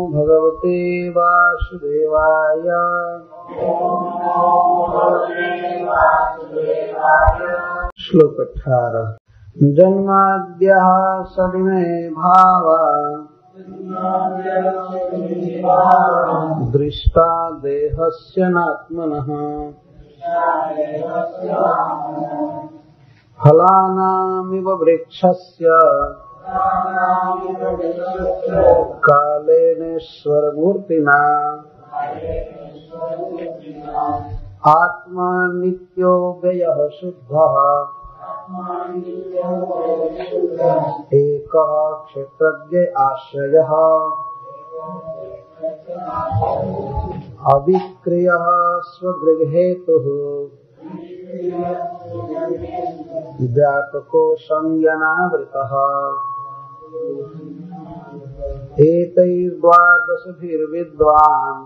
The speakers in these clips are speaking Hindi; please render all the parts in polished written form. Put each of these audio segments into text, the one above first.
भगवते वासुदेवाय। श्लोक 18। जन्माद्यः सदिमे भावा दृष्टा देहस्य नात्मनः फलानामिव वृक्षस्य कालेनेश्वरमूर्तिना आत्मा नित्यो व्ययः शुद्धः एकः क्षेत्रज्ञ आश्रयः अविक्रियः स्वगृहेतुः व्यापको संज्ञानावृतः एतैर्द्वादशभिर्विद्वान्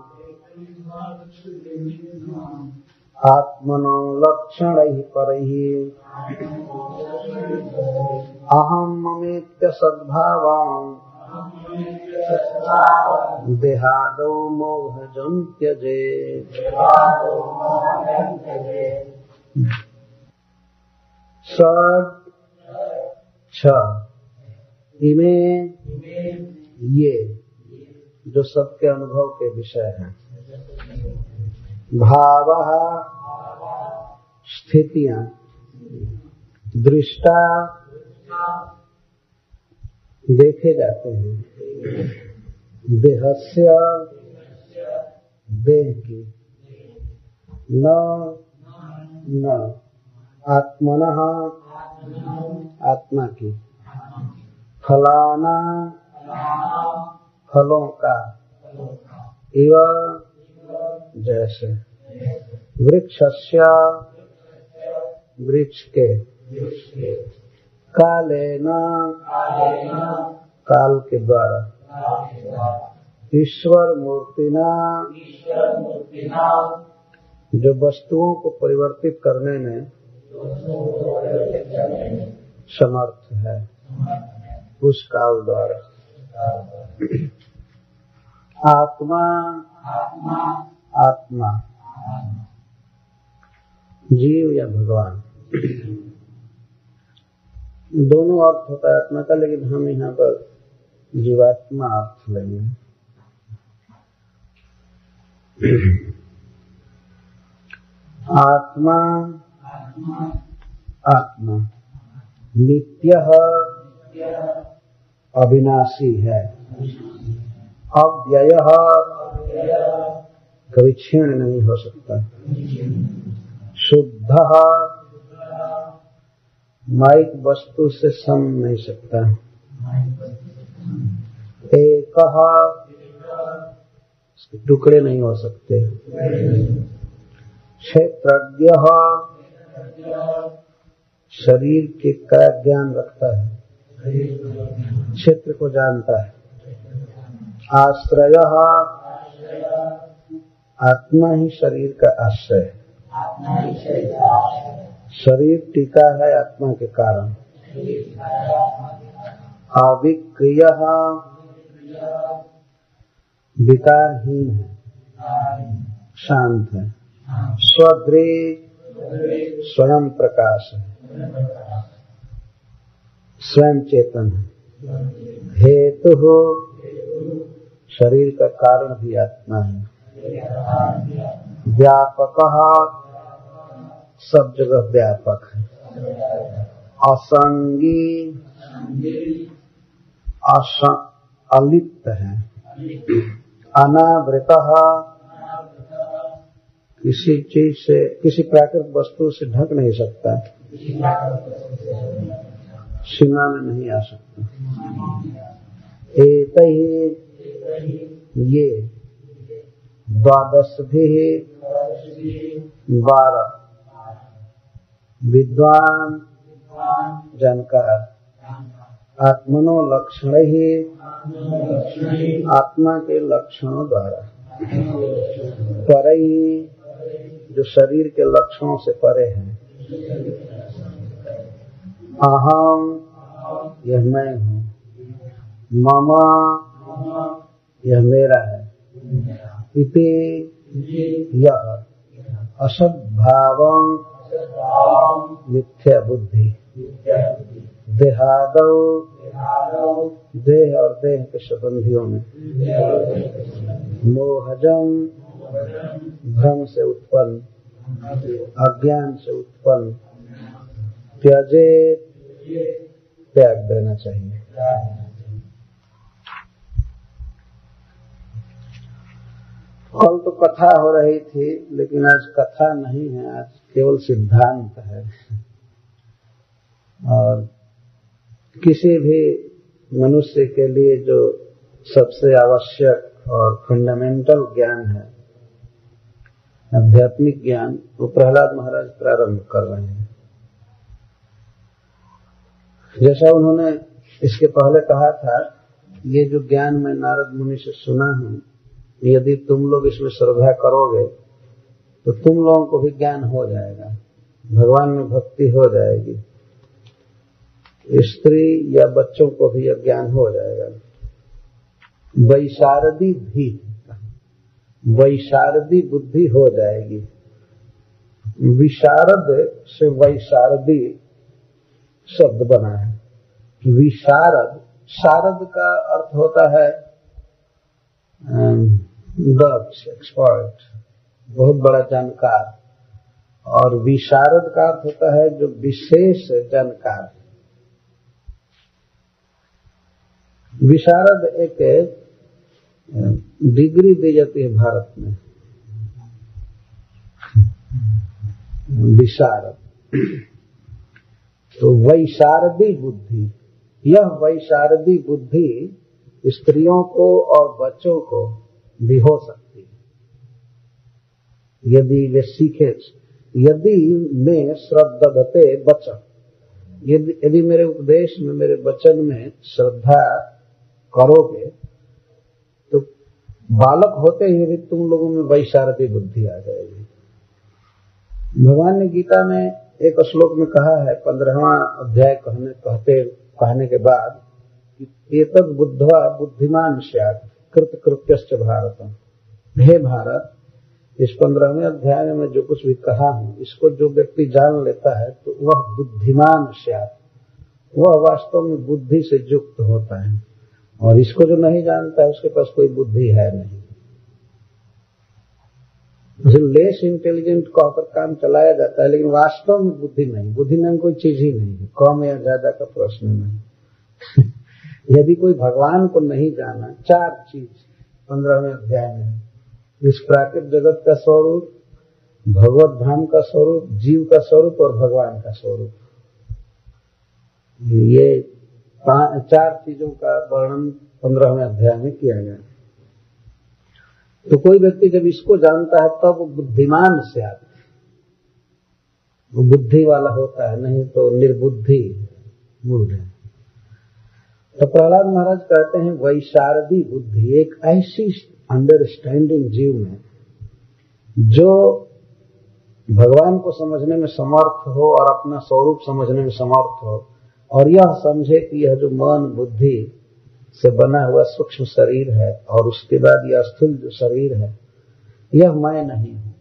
आत्मनो लक्षणैः परैः अहं ममेत्य सद्भावान् देहादौ मोहजं त्यजेत्। षड् छः इमे ये जो सबके अनुभव के विषय हैं। भावः स्थितियां, दृष्टा देखे जाते हैं, देहस्य देह की, न आत्मनः आत्मा की, फलाना फलों का, इव जैसे, वृक्षस्य वृक्ष के, कालेन काल के द्वारा, ईश्वर मूर्तिना जो वस्तुओं को परिवर्तित करने में समर्थ है, उस काल द्वारा। आत्मा आत्मा जीव या भगवान, दोनों अर्थ होता है आत्मा का, लेकिन हम यहाँ पर जीवात्मा अर्थ लेंगे। आत्मा आत्मा नित्यः अविनाशी है, अव्ययः कभी क्षीण नहीं हो सकता, शुद्धः माइक वस्तु से सम नहीं सकता, एकः टुकड़े नहीं हो सकते, क्षेत्रज्ञः शरीर के का ज्ञान रखता है, क्षेत्र को जानता है, आश्रयः आत्मा ही शरीर का आश्रय है, शरीर टीका है आत्मा के कारण, अविक्रियः विकारहीन है, शांत है, स्वदृढ़ स्वयं प्रकाश है, स्वयं चेतन है, हेतु हो शरीर का कारण भी आत्मा है, व्यापकः सब जगह व्यापक है, असंगी अलिप्त है, अनावृतः किसी चीज से, किसी प्राकृतिक वस्तु से ढक नहीं सकता, सीमा में नहीं आ सकता। एतैः ये द्वादशभिः 12 विद्वान जानकार आत्मनो लक्षणैः आत्मा के लक्षणों द्वारा, परैः जो शरीर के लक्षणों से परे हैं, अहम यह मैं हूँ, मम यह मेरा है। इति यह असद्भावं मिथ्या बुद्धि देहादौ देह और देह के संबंधियों में मोहजम भ्रम से उत्पन्न अज्ञान से उत्पन्न त्याजे त्याग देना चाहिए। कल तो कथा हो रही थी, लेकिन आज कथा नहीं है, आज केवल सिद्धांत है। और किसी भी मनुष्य के लिए जो सबसे आवश्यक और फंडामेंटल ज्ञान है, आध्यात्मिक ज्ञान, वो प्रहलाद महाराज प्रारंभ कर रहे हैं। जैसा उन्होंने इसके पहले कहा था, ये जो ज्ञान मैं नारद मुनि से सुना हूं, यदि तुम लोग इसमें श्रद्धा करोगे तो तुम लोगों को भी ज्ञान हो जाएगा, भगवान में भक्ति हो जाएगी, स्त्री या बच्चों को भी यह ज्ञान हो जाएगा। वैशारदी भी, वैशारदी बुद्धि हो जाएगी। विशारद से वैशारदी शब्द बना है। विशारद, शारद का अर्थ होता है दक्ष, एक्सपर्ट, बहुत बड़ा जानकार, और विशारद का अर्थ होता है जो विशेष जानकार। विशारद एक डिग्री दी जाती है भारत में, विशारद। तो वैशारदी बुद्धि, यह वैशारदी बुद्धि स्त्रियों को और बच्चों को भी हो सकती है यदि वे सीखे। यदि मैं श्रद्धते वचन, यदि मेरे उपदेश में, मेरे वचन में श्रद्धा करोगे तो बालक होते ही भी तुम लोगों में वैशारदी बुद्धि आ जाएगी। भगवान ने गीता में एक श्लोक में कहा है, 15वां अध्याय कहने के बाद, एतद् बुद्ध्वा बुद्धिमान स्यात् कृतकृत्यश्च भारतम्। हे भारत, इस 15वें अध्याय में जो कुछ भी कहा हूं, इसको जो व्यक्ति जान लेता है तो वह बुद्धिमान स्यात्, वह वास्तव में बुद्धि से युक्त होता है। और इसको जो नहीं जानता है उसके पास कोई बुद्धि है नहीं। उसे लेस इंटेलिजेंट कहकर काम चलाया जाता है, लेकिन वास्तव में बुद्धि नहीं। बुद्धि नाम कोई चीज ही नहीं है, कम या ज्यादा का प्रश्न नहीं। यदि कोई भगवान को नहीं जाना, 4 चीज 15वें अध्याय में, इस प्राकृतिक जगत का स्वरूप, भगवत धाम का स्वरूप, जीव का स्वरूप और भगवान का स्वरूप, ये 4 चीजों का वर्णन 15वें अध्याय में किया गया। तो कोई व्यक्ति जब इसको जानता है तब वो बुद्धिमान से आता है, वो बुद्धि वाला होता है, नहीं तो निर्बुद्धि मूढ़ है। तो प्रहलाद महाराज कहते हैं वैशारदी बुद्धि, एक ऐसी अंडरस्टैंडिंग जीव में जो भगवान को समझने में समर्थ हो और अपना स्वरूप समझने में समर्थ हो, और यह समझे कि यह जो मन बुद्धि से बना हुआ सूक्ष्म शरीर है और उसके बाद यह स्थूल जो शरीर है, यह मैं नहीं हूं।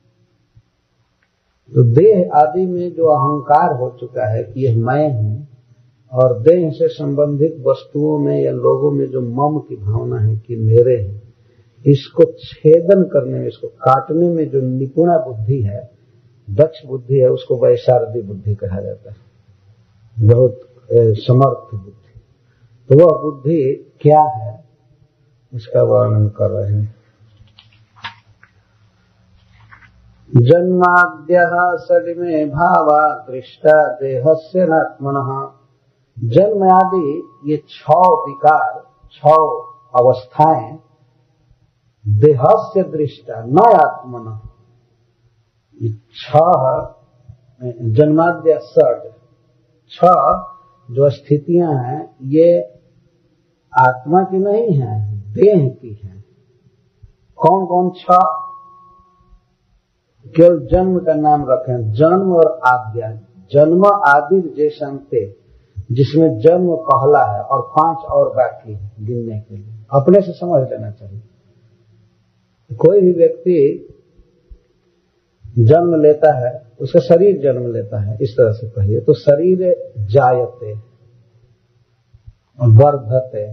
तो देह आदि में जो अहंकार हो चुका है कि यह मैं हूं, और देह से संबंधित वस्तुओं में या लोगों में जो मम की भावना है कि मेरे हैं, इसको छेदन करने में, इसको काटने में जो निपुणा बुद्धि है, दक्ष बुद्धि है, उसको वैशारदी बुद्धि कहा जाता है, बहुत समर्थ बुद्धि। तो वह बुद्धि क्या है, इसका वर्णन कर रहे हैं। जन्माद्यः सलिमे भावा दृष्टा देहस्य नात्मनः। जन्म आदि ये 6 विकार, 6 अवस्थाएं, देहस्य दृष्टा न आत्मनः, ये 6 जन्माद्य षड 6 जो स्थितियां हैं, ये आत्मा की नहीं है, देह की है। कौन कौन 6? केवल जन्म का नाम रखें, जन्म और आद्या। जन्म आदि जैसंते, जिसमें जन्म पहला है और 5 और बाकी है गिनने के लिए। अपने से समझ लेना चाहिए। कोई भी व्यक्ति जन्म लेता है, उसका शरीर जन्म लेता है, इस तरह से कहिए तो शरीर जायते, वर्धते,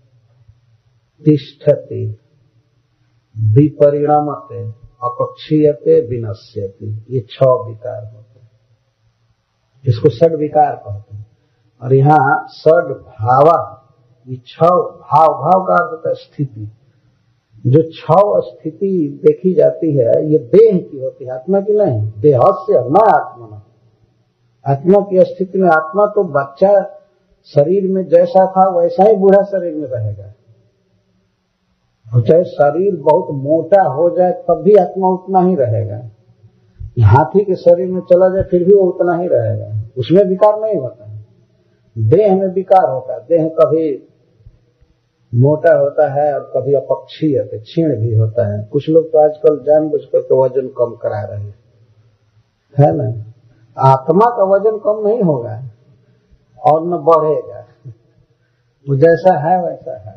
तिष्ठति, विपरिणामते, अपक्षीयते, विनश्यति, ये 6 विकार होते हैं। इसको षड विकार कहते हैं। और यहाँ षड भावा, ये 6 भाव, भाव का अर्थ होता है स्थिति। जो 6 स्थिति देखी जाती है ये देह की होती है, आत्मा की नहीं। देहस्य न आत्मा, आत्मा की स्थिति में आत्मा तो बच्चा शरीर में जैसा था वैसा ही बूढ़ा शरीर में रहेगा, और चाहे शरीर बहुत मोटा हो जाए तब भी आत्मा उतना ही रहेगा। हाथी के शरीर में चला जाए फिर भी वो उतना ही रहेगा, उसमें विकार नहीं होता है। देह में विकार होता है, देह कभी मोटा होता है और कभी अपक्षीय क्षीण भी होता है। कुछ लोग तो आजकल जानबूझकर तो वजन कम करा रहे है ना। आत्मा का वजन कम नहीं होगा और न बढ़ेगा, वो जैसा है वैसा है।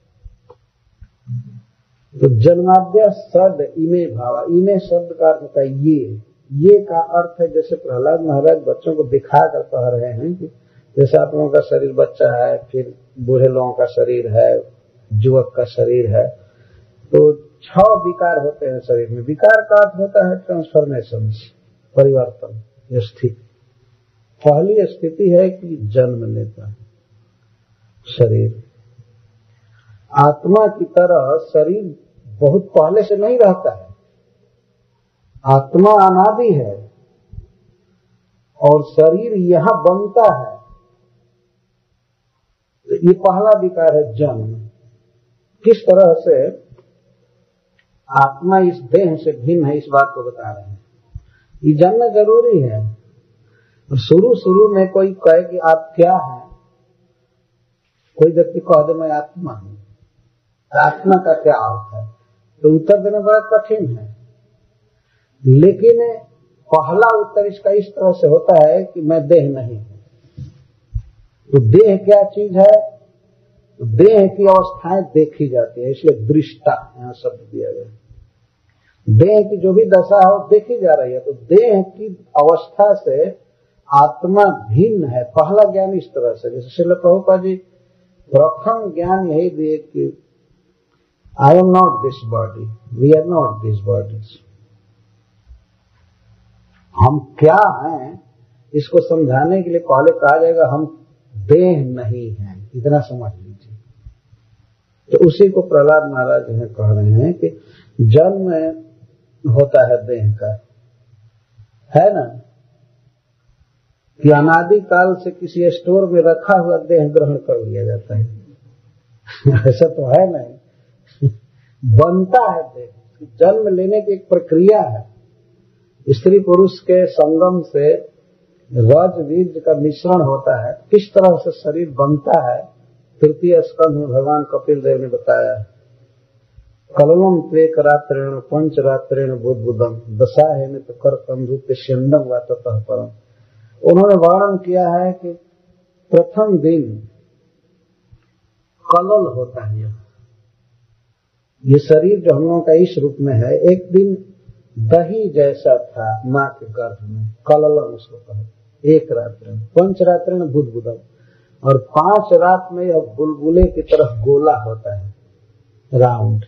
तो जन्माद्य षड इमे भावा, इमे शब्द का अर्थ होता है ये का अर्थ है जैसे प्रहलाद महाराज बच्चों को दिखा कर कह रहे हैं कि जैसे आप लोगों का शरीर बच्चा है, फिर बूढ़े लोगों का शरीर है, युवक का शरीर है, तो 6 विकार होते हैं शरीर में। विकार का अर्थ होता है ट्रांसफॉर्मेशन, परिवर्तन, स्थिति। पहली स्थिति है कि जन्म लेता है शरीर। आत्मा की तरह शरीर बहुत पहले से नहीं रहता है, आत्मा अनादि है और शरीर यहां बनता है। ये पहला विकार है जन्म। किस तरह से आत्मा इस देह से भिन्न है इस बात को बता रहे हैं। ये जानना जरूरी है। शुरू में कोई कहे कि आप क्या हैं, कोई व्यक्ति कह दे मैं आत्मा हूं, आत्मा का क्या अर्थ है, तो उत्तर देना बड़ा कठिन है। लेकिन पहला उत्तर इसका इस तरह से होता है कि मैं देह नहीं हूं। तो देह क्या चीज है, तो देह की अवस्थाएं देखी जाती है, इसलिए दृष्टा यहां शब्द दिया गया। देह की जो भी दशा है वो देखी जा रही है। तो देह की अवस्था से आत्मा भिन्न है। पहला ज्ञान इस तरह से, जैसे श्रील प्रभुपाद जी प्रथम ज्ञान यही दिए कि I am not this body, we are not these bodies. हम क्या हैं इसको समझाने के लिए पहले कहा जाएगा हम देह नहीं हैं, इतना समझ लीजिए। तो उसी को प्रहलाद महाराज हैं कह रहे हैं कि जन्म होता है देह का, है ना, कि अनादि काल से किसी स्टोर में रखा हुआ देह ग्रहण कर लिया जाता है। ऐसा तो है नहीं, बनता है देह। जन्म लेने की एक प्रक्रिया है। स्त्री पुरुष के संगम से रज बीज का मिश्रण होता है। किस तरह से शरीर बनता है, 3 स्कंध में भगवान कपिल देव ने बताया। कललम त्वेक रात्रेण पंच रात्रेण बुद्बुदम दशाहेन तो कर कंधु पेशंडम व ततः परम। उन्होंने वर्णन किया है कि प्रथम दिन कलल होता है, ये शरीर जो हम लोगों का इस रूप में है, एक दिन दही जैसा था मां के गर्भ में, कललम उसको कहते। 1 रात्र में, 5 रात्र में बुदबुदम, और 5 रात में यह बुलबुले की तरह गोला होता है, राउंड।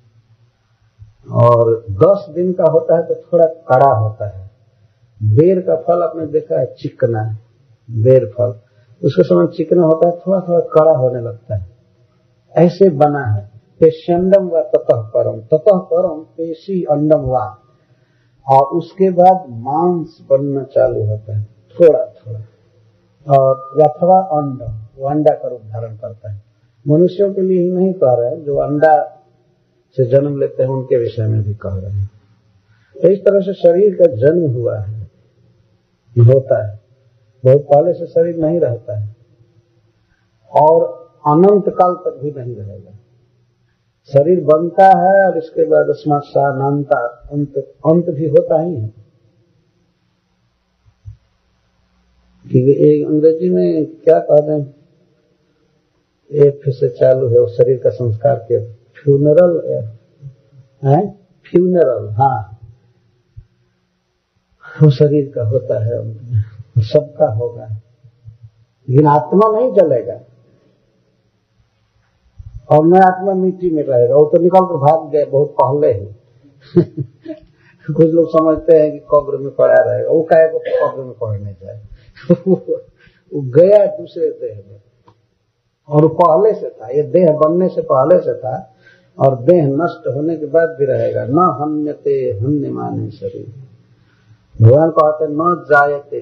और 10 दिन का होता है तो थोड़ा कड़ा होता है। बेर का फल आपने देखा है, चिकना बेर फल, उसके समय चिकना होता है, थोड़ा थोड़ा कड़ा होने लगता है। ऐसे बना है। पेशंडम व ततः परम पेशी अंडम व, और उसके बाद मांस बनना चालू होता है थोड़ा थोड़ा, और अथवा अंडम, वो अंडा का रूप धारण करता है। मनुष्यों के लिए ही नहीं कह रहे हैं, जो अंडा से जन्म लेते हैं उनके विषय में भी कह रहे हैं। तो इस तरह से शरीर का जन्म हुआ है, होता है। बहुत पहले से शरीर नहीं रहता है और अनंत काल तक भी नहीं रहेगा। शरीर बनता है और इसके बाद अस्माशानंता अंत भी होता ही है। कि एक अंग्रेजी में क्या कहते हैं, एफ से चालू है, उस शरीर का संस्कार के फ्यूनरल है, फ्यूनरल, हाँ, वो शरीर का होता है, सबका होगा, लेकिन आत्मा नहीं जलेगा। और मैं आत्मा मिट्टी में रहेगा, वो तो निकल कर भाग गए बहुत पहले ही। कुछ लोग समझते हैं कि कब्र में पड़ा रहेगा, वो काहे को कब्र में पड़ने जाए। वो गया दूसरे देह में, और वो पहले से था, ये देह बनने से पहले से था, और देह नष्ट होने के बाद भी रहेगा। न हन्यते हन्यमाने शरीर, भगवान कहते न जायते,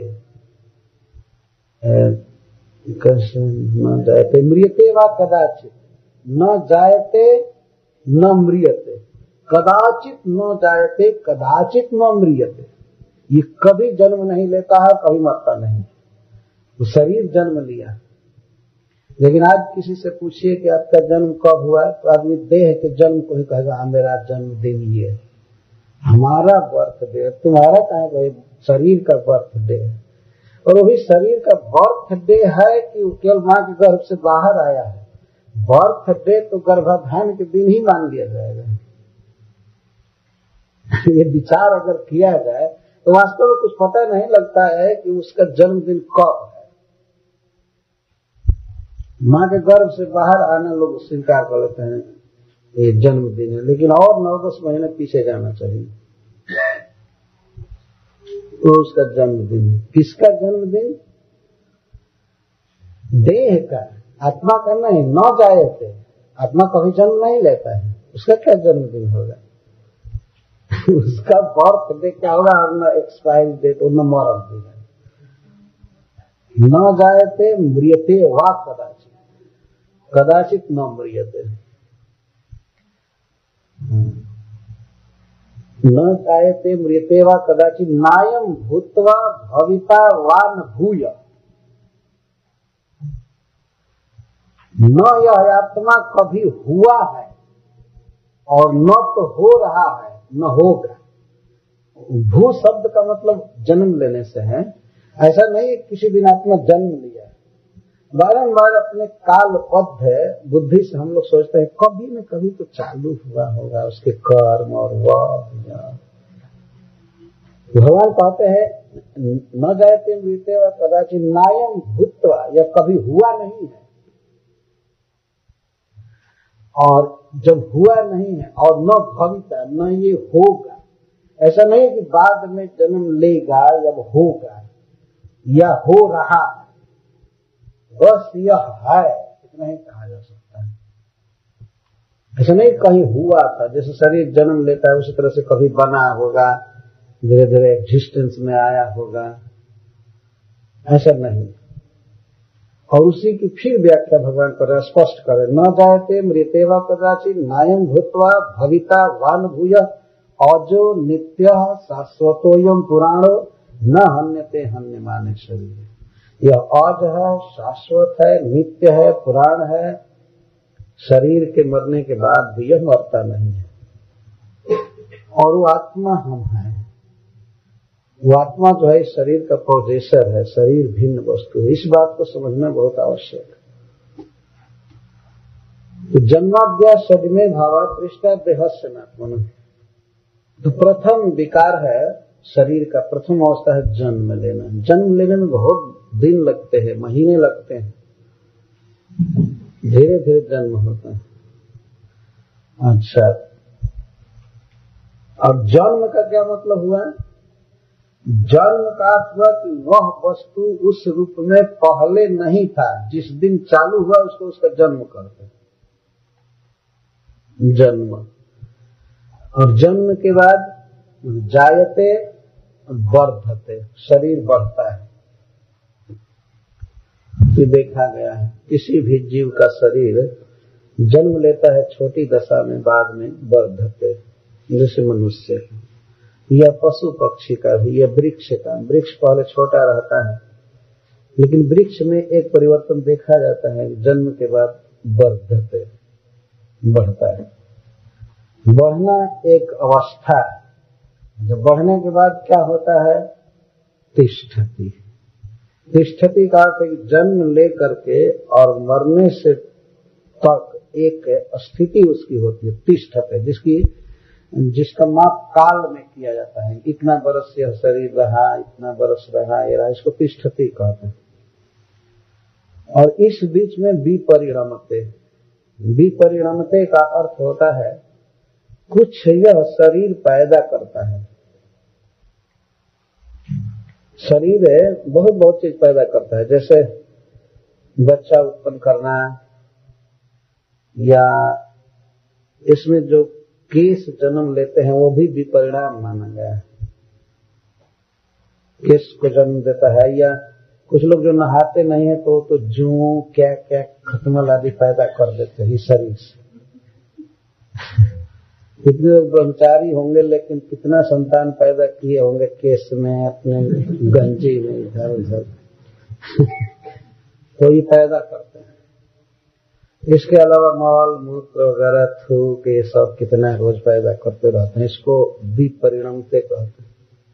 न जायते म्रियते वा कदाचित, न जायते न म्रियते, कदाचित न जायते कदाचित न म्रियते। ये कभी जन्म नहीं लेता है, कभी मरता नहीं। तो शरीर जन्म लिया, लेकिन आज किसी से पूछिए कि आपका जन्म कब हुआ, तो आदमी देह के जन्म को ही कहेगा हाँ मेरा जन्मदिन ये, हमारा बर्थडे। तुम्हारा कहाँ भाई, शरीर का बर्थडे है। और वही शरीर का बर्थडे है कि केवल माँ के गर्भ से बाहर आया है। बर्थडे तो गर्भाधान के दिन ही मान लिया जाएगा। ये विचार अगर किया जाए तो वास्तव में कुछ पता नहीं लगता है कि उसका जन्मदिन कब है। माँ के गर्भ से बाहर आना लोग स्वीकार कर लेते हैं ये जन्मदिन है, लेकिन और 9-10 महीने पीछे जाना चाहिए तो उसका जन्मदिन है। किसका जन्मदिन? देह का, आत्मा का नहीं। न जाए थे, आत्मा कभी जन्म नहीं लेता है, उसका क्या जन्मदिन होगा? उसका बर्थडे क्या होगा? न एक्सपायरी डेट और न मरण दिन है। न जायते म्रियते वा कदाचित, कदाचित न म्रियते। न जायते म्रियते वा कदाचित नायम भूत्वा भविता वा न भूय। न यह आत्मा कभी हुआ है और न तो हो रहा है न होगा। भू शब्द का मतलब जन्म लेने से है। ऐसा नहीं है किसी दिन आत्मा जन्म लिया। बारंबार अपने कालबद्ध बुद्धि से हम लोग सोचते हैं कभी न कभी तो चालू हुआ होगा उसके कर्म और वह। भगवान कहते हैं न जायते मृत्य व कदाचित नायम भूत्वा, यह कभी हुआ नहीं है। और जब हुआ नहीं है और न भविता, न ये होगा। ऐसा नहीं कि बाद में जन्म लेगा या होगा या हो रहा है, बस यह है, इतना ही कहा जा सकता है। ऐसा नहीं कहीं हुआ था, जैसे शरीर जन्म लेता है उसी तरह से कभी बना होगा, धीरे धीरे एग्जिस्टेंस में आया होगा, ऐसा नहीं। और उसी की फिर व्याख्या भगवान कर स्पष्ट करे, न जायते मृते वा कदाचित नायम भूत्वा भविता वान भूय अजो नित्य शाश्वतोयम पुराणो न हन्यते हन्यमाने शरीर। यह अज है, शाश्वत है, नित्य है, पुराण है। शरीर के मरने के बाद भी यह मरता नहीं है। और वो आत्मा हम हैं। वो आत्मा जो है इस शरीर का पोजेसर है, शरीर भिन्न वस्तु है। इस बात को समझना बहुत आवश्यक है। तो जन्माद्या सजमे भावा पृष्ठा देहस्य नात्मन। तो प्रथम विकार है शरीर का, प्रथम अवस्था है जन्म लेना। जन्म लेने में बहुत दिन लगते हैं, महीने लगते हैं, धीरे धीरे जन्म होता है। अच्छा, और जन्म का क्या मतलब हुआ? जन्म का अर्थ हुआ कि वह वस्तु उस रूप में पहले नहीं था, जिस दिन चालू हुआ उसको उसका जन्म करते, जन्म। और जन्म के बाद जायते वर्धते, शरीर बढ़ता है। ये देखा गया है किसी भी जीव का शरीर जन्म लेता है छोटी दशा में, बाद में वर्धते, जैसे मनुष्य का या पशु पक्षी का भी, या वृक्ष का। वृक्ष पहले छोटा रहता है, लेकिन वृक्ष में एक परिवर्तन देखा जाता है, जन्म के बाद वर्धते, बढ़ता है। बढ़ना एक अवस्था है। जब बढ़ने के बाद क्या होता है? तिष्ठति, तिष्ठति का जन्म ले करके और मरने से तक एक स्थिति उसकी होती है, तिष्ठते, जिसका माप काल में किया जाता है। इतना बरस यह शरीर रहा, इतना बरस रहा, ये रहा, इसको तिष्ठति कहते हैं। और इस बीच में विपरिणमते, विपरिणमते का अर्थ होता है कुछ यह शरीर पैदा करता है। शरीर बहुत बहुत चीज पैदा करता है, जैसे बच्चा उत्पन्न करना, या इसमें जो केश जन्म लेते हैं वो भी विपरिणाम माना गया है। केश को जन्म देता है, या कुछ लोग जो नहाते नहीं है तो जू क्या क्या खटमल आदि पैदा कर देते हैं शरीर से। कितने लोग ब्रह्मचारी होंगे लेकिन कितना संतान पैदा किए होंगे केश में, अपने गंजी में, इधर उधर तो ये पैदा करते हैं। इसके अलावा मल मूत्र वगैरह थूक ये सब कितना रोज पैदा करते रहते हैं, इसको विपरिणमते कहते हैं।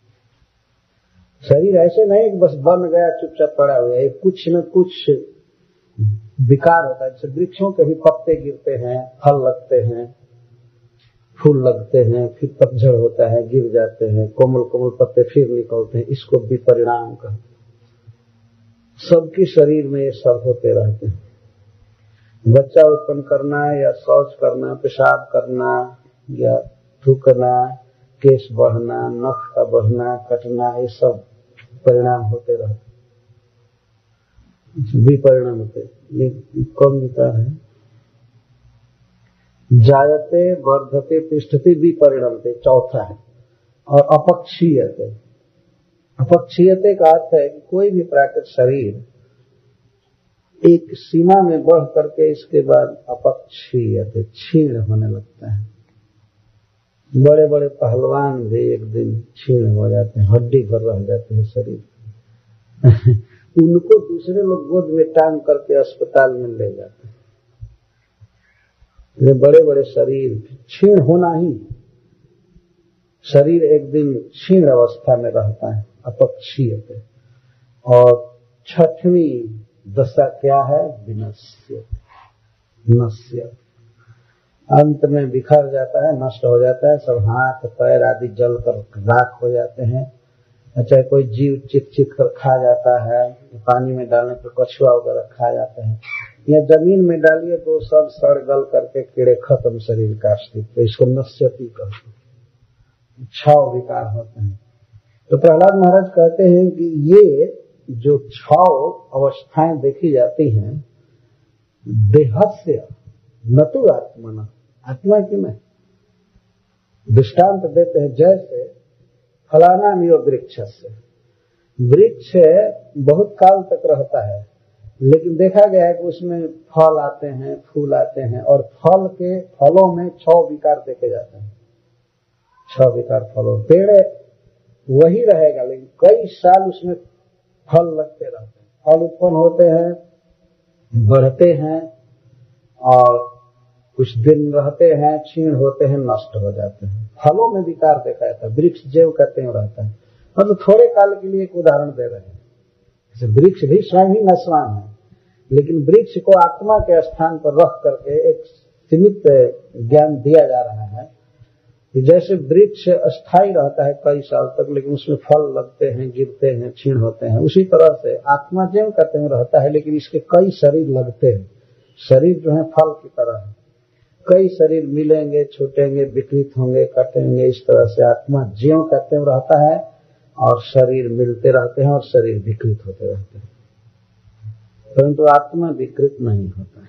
शरीर ऐसे नहीं कि बस बन गया चुपचाप पड़ा हुआ है, कुछ न कुछ विकार होता है। जैसे वृक्षों के भी पत्ते गिरते हैं, फल लगते हैं, फूल लगते हैं, फिर पतझड़ होता है, गिर जाते हैं, कोमल कोमल पत्ते फिर निकलते हैं, इसको विपरिणाम कहते हैं। सबके शरीर में ये सब होते रहते हैं। बच्चा उत्पन्न करना या शौच करना, पेशाब करना या थूकना, केश बढ़ना, नख का बढ़ना, कटना, ये सब परिणाम होते रहते, विपरिणाम होते। ये कौन विकार है? जायते वर्धते तिष्ठति विपरिणमते, चौथा है। और अपक्षीयते, अपक्षीयते का अर्थ है कि कोई भी प्राकृतिक शरीर एक सीमा में बढ़ करके इसके बाद अपक्षीयते, क्षीण होने लगता है। बड़े बड़े पहलवान भी एक दिन क्षीण हो जाते हैं, हड्डी भर रह जाते हैं शरीर उनको दूसरे लोग गोद में टांग करके अस्पताल में ले जाते हैं। ये बड़े बड़े शरीर क्षीण होना ही, शरीर एक दिन क्षीण अवस्था में रहता है, अपक्षीयते। और छठवीं दशा क्या है? विनश्य, नश्य, अंत में बिखर जाता है, नष्ट हो जाता है। सब हाथ पैर आदि जल कर राख हो जाते हैं। चाहे कोई जीव चित चित कर खा जाता है, पानी में डालने पर कछुआ वगैरह खा जाते हैं, या जमीन में डालिए तो सब सड़ गल करके कीड़े खत्म शरीर का अस्तित्व, तो इसको नश्यति कहते हैं। 6 विकार होते हैं। तो प्रहलाद महाराज कहते हैं कि ये जो 6 अवस्थाएं देखी जाती हैं, देहस्य न तो आत्मना, आत्मा की नहीं। दृष्टांत देते हैं, जैसे फलाना मियो वृक्ष से, वृक्ष बहुत काल तक रहता है, लेकिन देखा गया है कि उसमें फल आते हैं, फूल आते हैं, और फलों में 6 विकार देखे जाते हैं। 6 विकार फलों, पेड़ वही रहेगा लेकिन कई साल उसमें फल लगते रहते हैं, फल उत्पन्न होते हैं, बढ़ते हैं, और कुछ दिन रहते हैं, क्षीण होते हैं, नष्ट हो जाते हैं। फलों में विकार देखा जाता है। वृक्ष जैव कहते हैं रहता है, मतलब थोड़े काल के लिए एक उदाहरण दे रहे हैं। जैसे वृक्ष भी स्वयं ही नश्वान है, लेकिन वृक्ष को आत्मा के स्थान पर रख करके एक सीमित ज्ञान दिया जा रहा है कि जैसे वृक्ष स्थायी रहता है कई साल तक, लेकिन उसमें फल लगते हैं, गिरते हैं, क्षीण होते हैं, उसी तरह से आत्मा जैव कहते हैं रहता है, लेकिन इसके कई शरीर लगते हैं। शरीर जो है फल की तरह है, कई शरीर मिलेंगे, छूटेंगे, विकृत होंगे, कटेंगे, इस तरह से आत्मा ज्यों कहते हैं रहता है, और शरीर मिलते रहते हैं और शरीर विकृत होते रहते हैं, परंतु आत्मा विकृत नहीं होता है।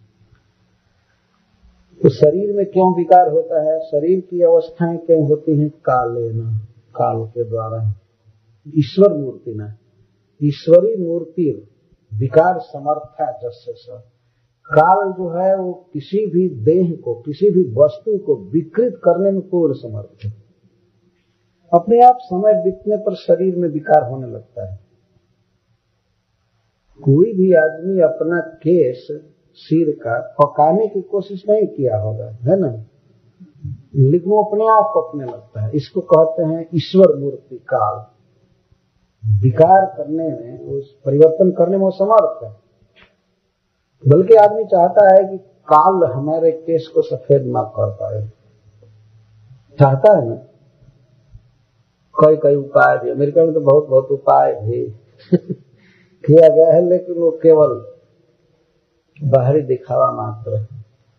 तो शरीर में क्यों विकार होता है? शरीर की अवस्थाएं क्यों होती हैं? कालेना, काल के द्वारा। ईश्वर मूर्ति न, ईश्वरी मूर्ति विकार समर्था जस्य स। काल जो है वो किसी भी देह को, किसी भी वस्तु को विकृत करने में पूर्ण समर्थ है। अपने आप समय बीतने पर शरीर में विकार होने लगता है। कोई भी आदमी अपना केश सिर का पकाने की कोशिश नहीं किया होगा, है ना, लेकिन वो अपने आप पकने लगता है। इसको कहते हैं ईश्वर मूर्ति काल। विकार करने में, उस परिवर्तन करने में वो समर्थ है। बल्कि आदमी चाहता है कि काल हमारे केस को सफेद ना कर पाए, चाहता है ना। कई उपाय भी, अमेरिका में तो बहुत बहुत उपाय भी किया गया है, लेकिन वो केवल बाहरी दिखावा मात्र है।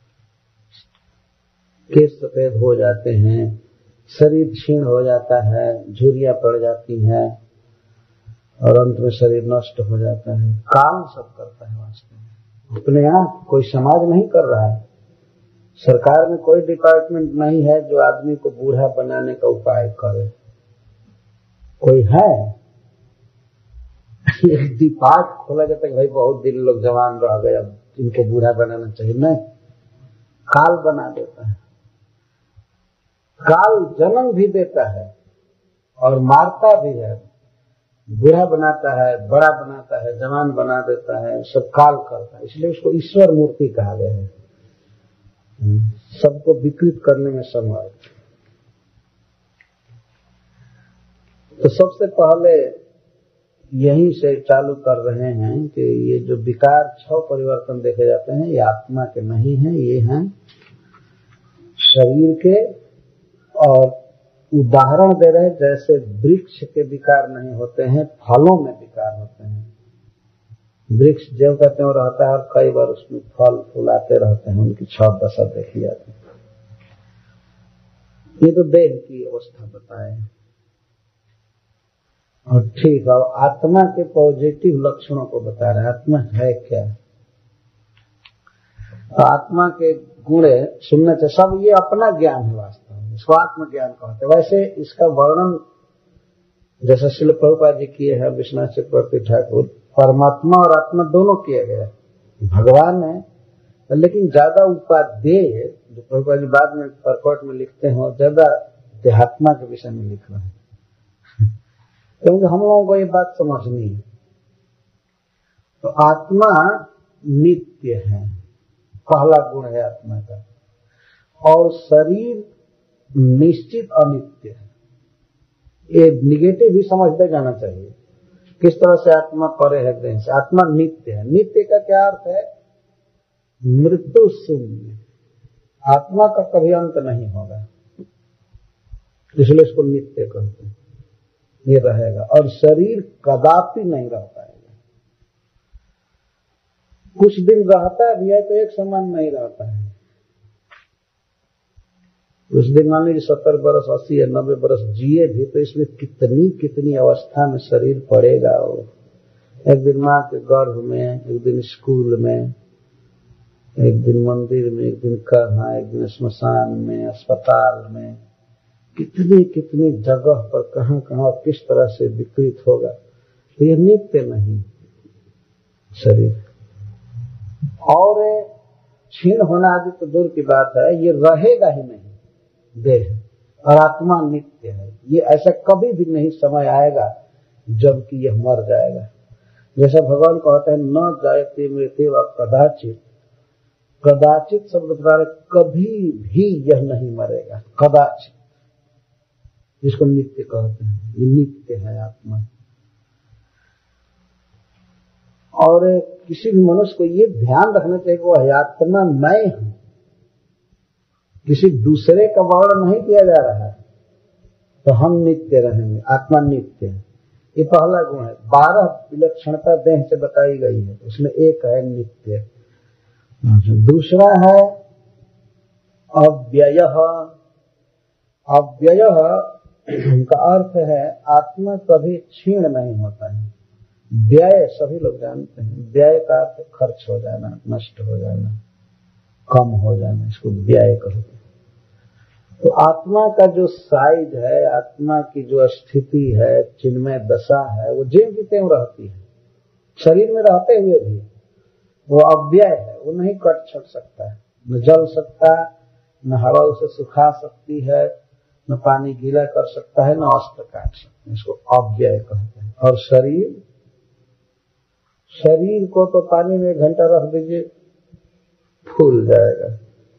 केस सफेद हो जाते हैं, शरीर क्षीण हो जाता है, झुर्रियां पड़ जाती हैं और अंत में शरीर नष्ट हो जाता है। काल सब करता है वास्तव में, अपने आप कोई समाज नहीं कर रहा है। सरकार में कोई डिपार्टमेंट नहीं है जो आदमी को बूढ़ा बनाने का उपाय करे। कोई है? एक डिपार्ट खोला जाता है कि भाई बहुत दिन लोग जवान रह गए, अब इनको बूढ़ा बनाना चाहिए। नहीं, काल बना देता है। काल जन्म भी देता है और मारता भी है, बूढ़ा बनाता है, बड़ा बनाता है, जवान बना देता है, सब काल करता है। इसलिए उसको ईश्वर मूर्ति कहा गया है, सबको विकृत करने में समर्थ। तो सबसे पहले यहीं से चालू कर रहे हैं कि ये जो विकार 6 परिवर्तन देखे जाते हैं, ये आत्मा के नहीं हैं, ये हैं शरीर के। और उदाहरण दे रहे हैं, जैसे वृक्ष के विकार नहीं होते हैं, फलों में विकार होते हैं। वृक्ष जो कहते हैं वो रहता है और कई बार उसमें फल फुलाते रहते हैं, उनकी 6 दशा देखी जाती है। ये तो देह की अवस्था बताए। और ठीक है, आत्मा के पॉजिटिव लक्षणों को बता रहे हैं। आत्मा है क्या? तो आत्मा के गुण सुनने से सब, ये अपना ज्ञान है वास्तव में, इसको आत्मज्ञान कहते हैं। वैसे इसका वर्णन जैसा श्रील प्रभुपाद जी किए हैं, विश्वनाथ चक्रवर्ती ठाकुर, परमात्मा और आत्मा दोनों किए गए, भगवान है। लेकिन ज्यादा उपादेय जो प्रभुपाद जी बाद में परकोट में लिखते हैं, ज्यादा देहात्मा के विषय में लिख रहे हैं, क्योंकि हम लोगों को ये बात समझनी है। तो आत्मा नित्य है, पहला गुण है आत्मा का। और शरीर निश्चित अनित्य है। ये निगेटिव भी समझते जाना चाहिए, किस तरह से आत्मा परे है देह से। आत्मा नित्य है। नित्य का क्या अर्थ है? मृत्यु शून्य। आत्मा का कभी अंत नहीं होगा, इसलिए इसको नित्य कहते हैं। ये रहेगा। और शरीर कदापि नहीं रह पाएगा। कुछ दिन रहता भी है तो एक समान नहीं रहता है। कुछ दिन मान लीजिए 70 बरस 80 या 90 बरस जिए भी, तो इसमें कितनी कितनी अवस्था में शरीर पड़ेगा। एक दिन माँ के गर्भ में, एक दिन स्कूल में, एक दिन मंदिर में, एक दिन कहाँ, एक दिन स्मशान में, अस्पताल में, कितनी कितनी जगह पर कहाँ कहाँ किस तरह से विकृत होगा। तो ये नित्य नहीं शरीर। और क्षीण होना आदि तो दूर की बात है, ये रहेगा ही नहीं देह। और आत्मा नित्य है। ये ऐसा कभी भी नहीं समय आएगा जबकि यह मर जाएगा। जैसा भगवान कहते हैं, न जायते मृत्यु व कदाचित। कदाचित शब्द बता रहे, कभी भी यह नहीं मरेगा, कदाचित। जिसको नित्य कहते हैं, ये नित्य है आत्मा। और किसी भी मनुष्य को ये ध्यान रखना चाहिए कि वह आत्मा मैं हूं, किसी दूसरे का वर्णन नहीं किया जा रहा है। तो हम नित्य रहेंगे, आत्मा नित्य है। ये पहला गुण है। 12 विलक्षणता देह से बताई गई है, उसमें एक है नित्य। दूसरा है अव्ययः। अव्ययः का अर्थ है आत्मा कभी क्षीण नहीं होता है। व्यय सभी लोग जानते हैं, व्यय का अर्थ खर्च हो जाना, नष्ट हो जाना, कम हो जाना, इसको व्यय कहते हैं। तो आत्मा का जो साइज है, आत्मा की जो स्थिति है, चिन्मय दशा है, वो ज्यों की त्यों रहती है। शरीर में रहते हुए भी वो अव्यय है, वो नहीं कट छट सकता है, न जल सकता, न हवा उसे सुखा सकती है, न पानी गीला कर सकता है, न अस्त्र काट सकता है। इसको अव्यय कहते हैं। और शरीर को तो पानी में 1 घंटा रख दीजिए, फूल जाएगा।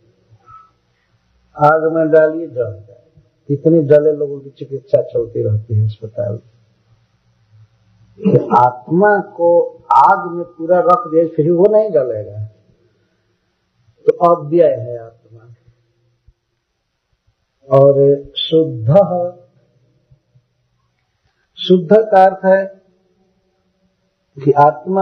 आग में डालिए, जल जाएगा। इतनी जले लोगों की चिकित्सा चलती रहती है अस्पताल। कि आत्मा को आग में पूरा रख दिया फिर वो नहीं जलेगा, तो अव्यय है आत्मा। और शुद्ध का अर्थ है कि आत्मा,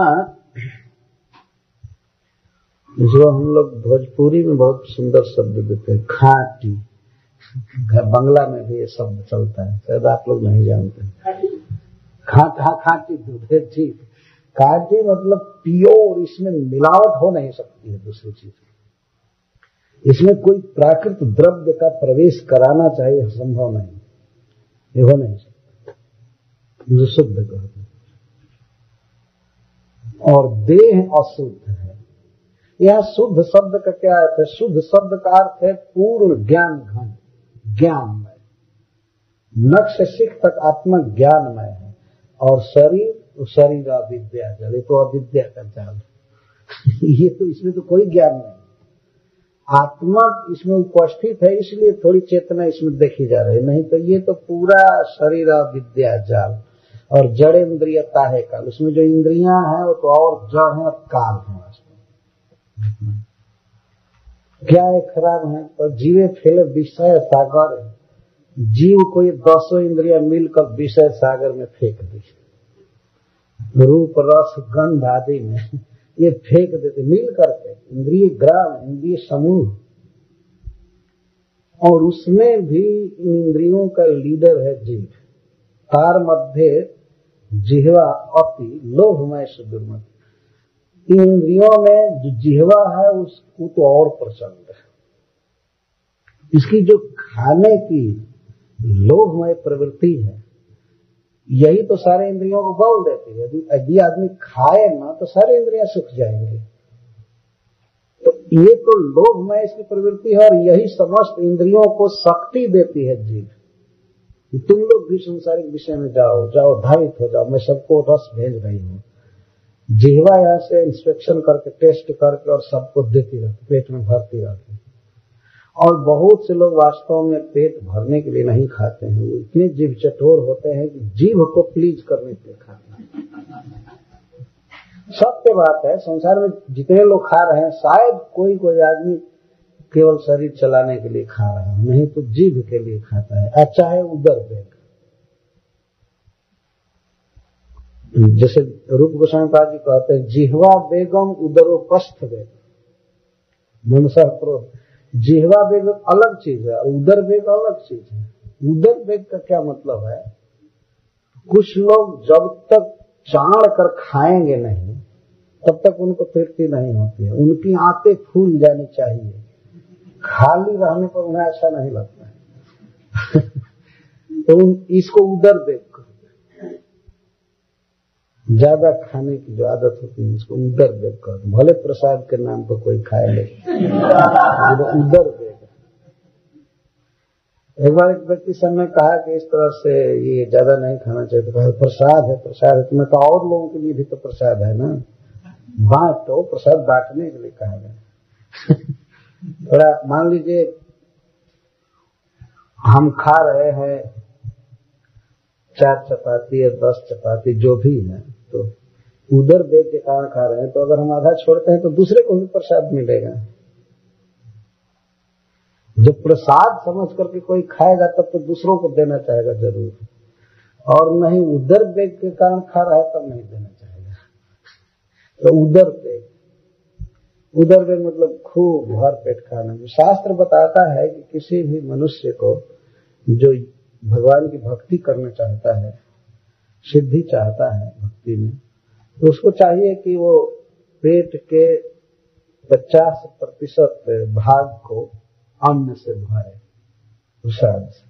जो हम लोग भोजपुरी में बहुत सुंदर शब्द देते हैं, खाटी। बंगला में भी ये शब्द चलता है, शायद आप लोग नहीं जानते। खाटी दूध है, ठीक। खाटी मतलब प्योर, इसमें मिलावट हो नहीं सकती है दूसरी चीज। इसमें कोई प्राकृत द्रव्य का प्रवेश कराना चाहिए, संभव नहीं, ये हो नहीं सकता, जो शुद्ध कहते हैं। और देह अशुद्ध है। यह शुद्ध शब्द का क्या अर्थ है? शुद्ध शब्द का अर्थ है पूर्ण ज्ञान घन, ज्ञानमय। नख से सिख तक आत्मा ज्ञानमय है। और शरीर अविद्या जल, ये तो अविद्या का जाल। ये तो, इसमें तो कोई ज्ञान नहीं। आत्मा इसमें उपस्थित है, इसलिए थोड़ी चेतना इसमें देखी जा रही है, नहीं तो ये तो पूरा शरीर अविद्या जाल और जड़ इंद्रियता है काल। उसमें जो इंद्रियां हैं वो तो और जड़ है और काल है। क्या है? खराब है। और जीवे फैले विषय सागर है। जीव को ये 10 इंद्रियां मिलकर विषय सागर में फेंक दी, रूप रस गंध आदि में ये फेंक देते मिल करके, इंद्रिय ग्राम, इंद्रिय समूह। और उसमें भी इंद्रियों का लीडर है जीव। तार मध्य जिह्वा अति लोभमय सुदुर्मत। इन इंद्रियों में जो जिह्वा है उसको तो और प्रचंड है। इसकी जो खाने की लोभमय प्रवृत्ति है, यही तो सारे इंद्रियों को बल देती है। यदि आदमी खाए ना तो सारे इंद्रियां सूख जाएंगे। तो ये तो लोभमय इसकी प्रवृत्ति है, और यही समस्त इंद्रियों को शक्ति देती है जीव। तुम लोग भी संसारिक विषय में जाओ धावित हो जाओ, मैं सबको रस भेज रही हूँ। जिह्वा यहाँ से इंस्पेक्शन करके, टेस्ट करके और सबको देती रहती, पेट में भरती रहती। और बहुत से लोग वास्तव में पेट भरने के लिए नहीं खाते हैं, वो इतने जीव चटोर होते हैं कि जीभ को प्लीज करने के लिए खाते हैं। सत्य बात है, संसार में जितने लोग खा रहे हैं, शायद कोई आदमी केवल शरीर चलाने के लिए खा रहा है, नहीं तो जीभ के लिए खाता है। अच्छा है उदर वेग, जैसे रूप गोस्वामी पाद जी कहते हैं, जिह्वा बेगम उदरोपस्थ वेग मनसा क्रोध। जिह्वा वेग अलग चीज है और उदर वेग अलग चीज है। उदर वेग का क्या मतलब है? कुछ लोग जब तक चाड़ कर खाएंगे नहीं तब तक उनको तृप्ति नहीं होती है। उनकी आंतें फूल जानी चाहिए, खाली रहने पर उन्हें अच्छा नहीं लगता है। तो इसको उदर वेग कहते हैं। ज्यादा खाने की जो आदत होती है इसको उदर वेग कहते हैं। भले प्रसाद के नाम पर कोई खाए नहीं, उदर वेग। एक बार एक व्यक्ति सामने कहा कि इस तरह से ये ज्यादा नहीं खाना चाहिए, तो कहा प्रसाद है, प्रसाद है। तो मैं कहा और लोगों के लिए भी तो प्रसाद है ना, बांटो, प्रसाद बांटने के लिए कहा गया। थोड़ा मान लीजिए हम खा रहे हैं 4 चपाती या 10 चपाती जो भी है, तो उधर वेग के कारण खा रहे हैं, तो अगर हम आधा छोड़ते हैं तो दूसरे को भी प्रसाद मिलेगा। जब प्रसाद समझ करके कोई खाएगा तब तो दूसरों को देना चाहेगा जरूर, और नहीं उदर वेग के कारण खा रहा है तब नहीं देना चाहेगा। तो उदर वेग मतलब खूब भर पेट खाना। शास्त्र बताता है कि किसी भी मनुष्य को जो भगवान की भक्ति करना चाहता है, सिद्धि चाहता है भक्ति में, तो उसको चाहिए कि वो पेट के 50% भाग को अन्न से भरे, प्रसाद से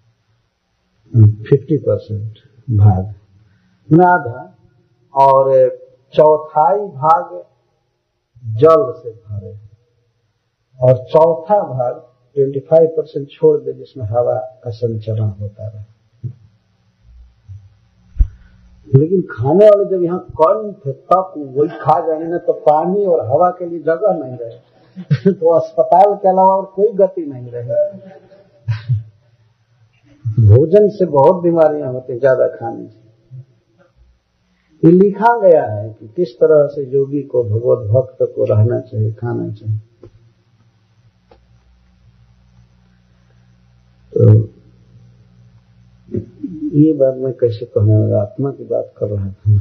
50% भाग आधा, और 1/4 भाग जल से भरे, और 1/4 भाग 25% छोड़ दे जिसमें हवा का संचरण होता रहे। लेकिन खाने वाले जब यहाँ कंठ तक वही खा जाए ना, तो पानी और हवा के लिए जगह नहीं रहे, तो अस्पताल के अलावा और कोई गति नहीं रहे। भोजन से बहुत बीमारियां होती ज्यादा खाने से। ये लिखा गया है कि किस तरह से योगी को, भगवत भक्त को रहना चाहिए, खाना चाहिए। तो ये बात मैं कैसे कहने लगा, आत्मा की बात कर रहा था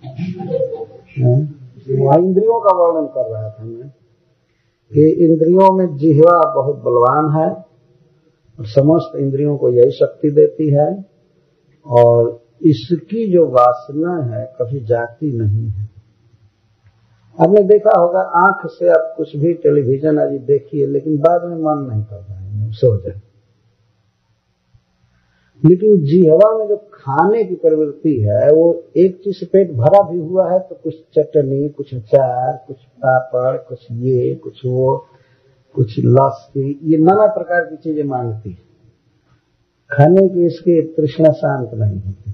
मैं। इंद्रियों का वर्णन कर रहा था मैं कि इंद्रियों में जिह्वा बहुत बलवान है और समस्त इंद्रियों को यही शक्ति देती है, और इसकी जो वासना है कभी जाती नहीं है। आपने देखा होगा, आंख से आप कुछ भी टेलीविजन आदि देखिए, लेकिन बाद में मन नहीं करता है, सो जाए। लेकिन जिह्वा में जो खाने की प्रवृत्ति है, वो एक चीज से पेट भरा भी हुआ है तो कुछ चटनी, कुछ अचार, कुछ पापड़, कुछ ये, कुछ वो, कुछ लस्सी, ये नाना प्रकार की चीजें मांगती है। खाने की इसकी तृष्णा शांत नहीं होती।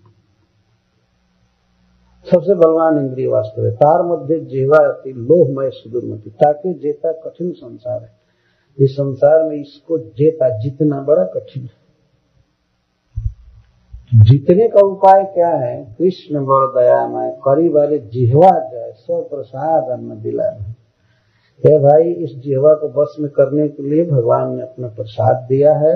सबसे बलवान इंद्रिय वास्तव है। तार मध्य जिह्वा अति लोहमय सुदुर्मति, ताकि जेता कठिन संसार है। इस संसार में इसको जेता जितना बड़ा कठिन है। जीतने का उपाय क्या है? कृष्ण बड़ दयामय, करी वाले जिह्वा जाए, स्व प्रसाद अन्न दिलाए। हे भाई, इस जिह्वा को बस में करने के लिए भगवान ने अपना प्रसाद दिया है।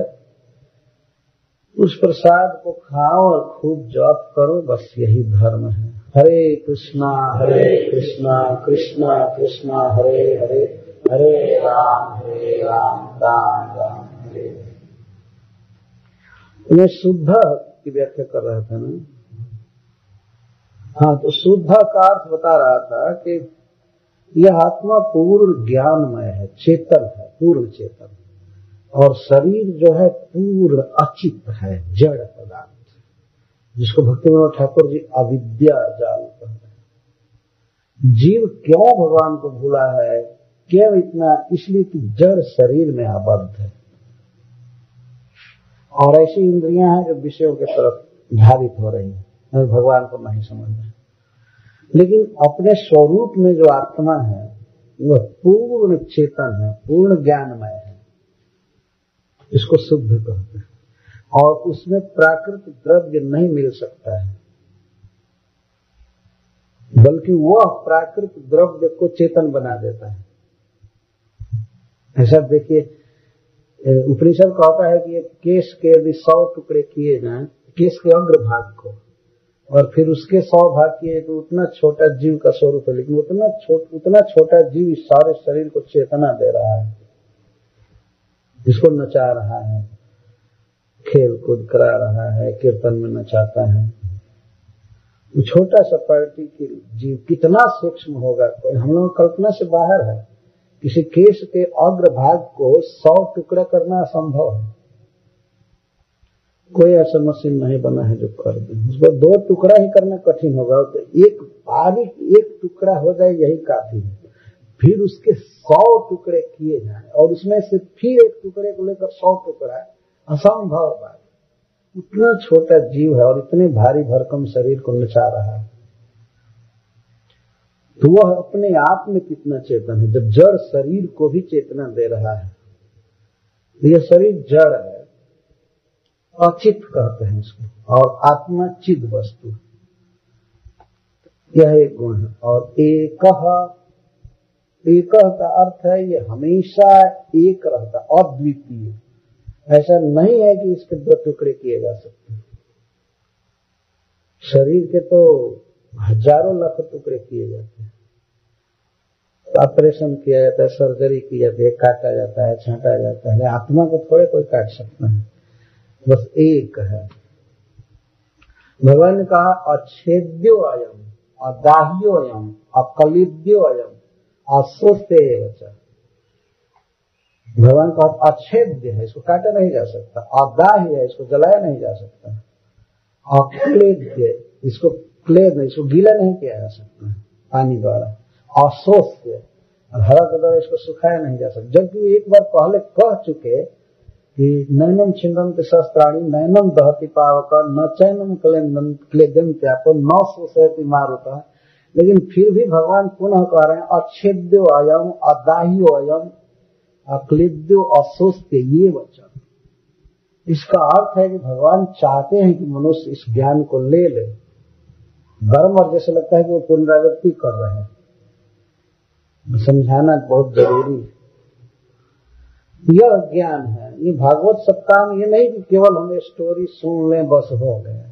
उस प्रसाद को खाओ और खूब जप करो, बस यही धर्म है। हरे कृष्णा कृष्णा कृष्णा हरे हरे, हरे राम राम राम हरे। मैं शुद्ध की व्याख्या कर रहा था ना। हाँ, तो शुद्ध का अर्थ बता रहा था कि यह आत्मा पूर्ण ज्ञानमय है, चेतन है, पूर्ण चेतन, और शरीर जो है पूर्ण अचित है, जड़ पदार्थ, जिसको भक्ति विनोद ठाकुर जी अविद्या जाल कहते हैं। जीव क्यों भगवान को भूला है, क्यों इतना? इसलिए कि जड़ शरीर में आबद्ध है, और ऐसी इंद्रियां हैं जो विषयों के तरफ धावित हो रही हैं और भगवान को नहीं समझ रहे। लेकिन अपने स्वरूप में जो आत्मा है वह पूर्ण चेतन है, पूर्ण ज्ञानमय है, इसको शुद्ध कहते हैं। और उसमें प्राकृतिक द्रव्य नहीं मिल सकता है, बल्कि वह प्राकृतिक द्रव्य को चेतन बना देता है। ऐसा देखिए, उपनिषद कहता है कि केश के यदि 100 टुकड़े किए जाएं, केश के अग्रभाग को, और फिर उसके 100 भाग किए तो उतना छोटा जीव का स्वरूप है, लेकिन उतना छोटा जीव इस सारे शरीर को चेतना दे रहा है, जिसको नचा रहा है, खेल कूद करा रहा है, कीर्तन में नचाता है। वो छोटा सा पार्टी की जीव कितना सूक्ष्म होगा, कोई हम लोग कल्पना से बाहर है। किसी केश के अग्रभाग को 100 टुकड़ा करना असंभव है। कोई ऐसा मशीन नहीं बना है जो कर दे। उसको 2 टुकड़ा ही करना कठिन होगा, तो एक टुकड़ा हो जाए यही काफी है। फिर उसके 100 टुकड़े किए जाए और उसमें से फिर एक टुकड़े को लेकर 100 टुकड़ा, असंभव बात। इतना छोटा जीव है और इतने भारी भरकम शरीर को नचा रहा है, तो वह अपने आप में कितना चेतन है, जब जड़ शरीर को भी चेतना दे रहा है। यह शरीर जड़ है, अचित कहते हैं इसको, और आत्मा चिद वस्तु, यह एक गुण है। और एक का अर्थ है ये हमेशा एक रहता, अद्वितीय। ऐसा नहीं है कि इसके 2 टुकड़े किए जा सकते। शरीर के तो हजारों लाख टुकड़े किए जाते हैं, ऑपरेशन किया जाता है, सर्जरी की जाती है, काटा जाता है, छांटा जाता है। आत्मा को थोड़े कोई काट सकता है, बस एक है। भगवान ने कहा अच्छेद्यो अयम, अदाह्यो अयम, अकलिद्यो अयम, अश्वस्ते वच। भगवान का अच्छेद्य है, इसको काटा नहीं जा सकता। अदाह्य है, इसको जलाया नहीं जा सकता। अक्लेद्य, इसको गीला नहीं किया जा सकता पानी द्वारा। अश्वस्य, हवा के द्वारा इसको सुखाया नहीं जा सकता। जबकि एक बार पहले कह चुके कि नैनम छिंदन्ति शस्त्राणि नैनम दहति पावक न चैनम क्लेदन्त्यापो न शोषयति मारुतः। लेकिन फिर भी भगवान पुनः कह रहे हैं अच्छेद्यो अयम, अदाह्यो अयम, अक्लेद्यो अशोष्य ये वचन। इसका अर्थ है कि भगवान चाहते हैं कि मनुष्य इस ज्ञान को ले ले, बारंबार जैसे लगता है कि वो पुनरावृत्ति कर रहे हैं। समझाना बहुत जरूरी है। यह ज्ञान है। ये भागवत सप्ताह में ये नहीं कि केवल हम स्टोरी सुन लें बस हो गए।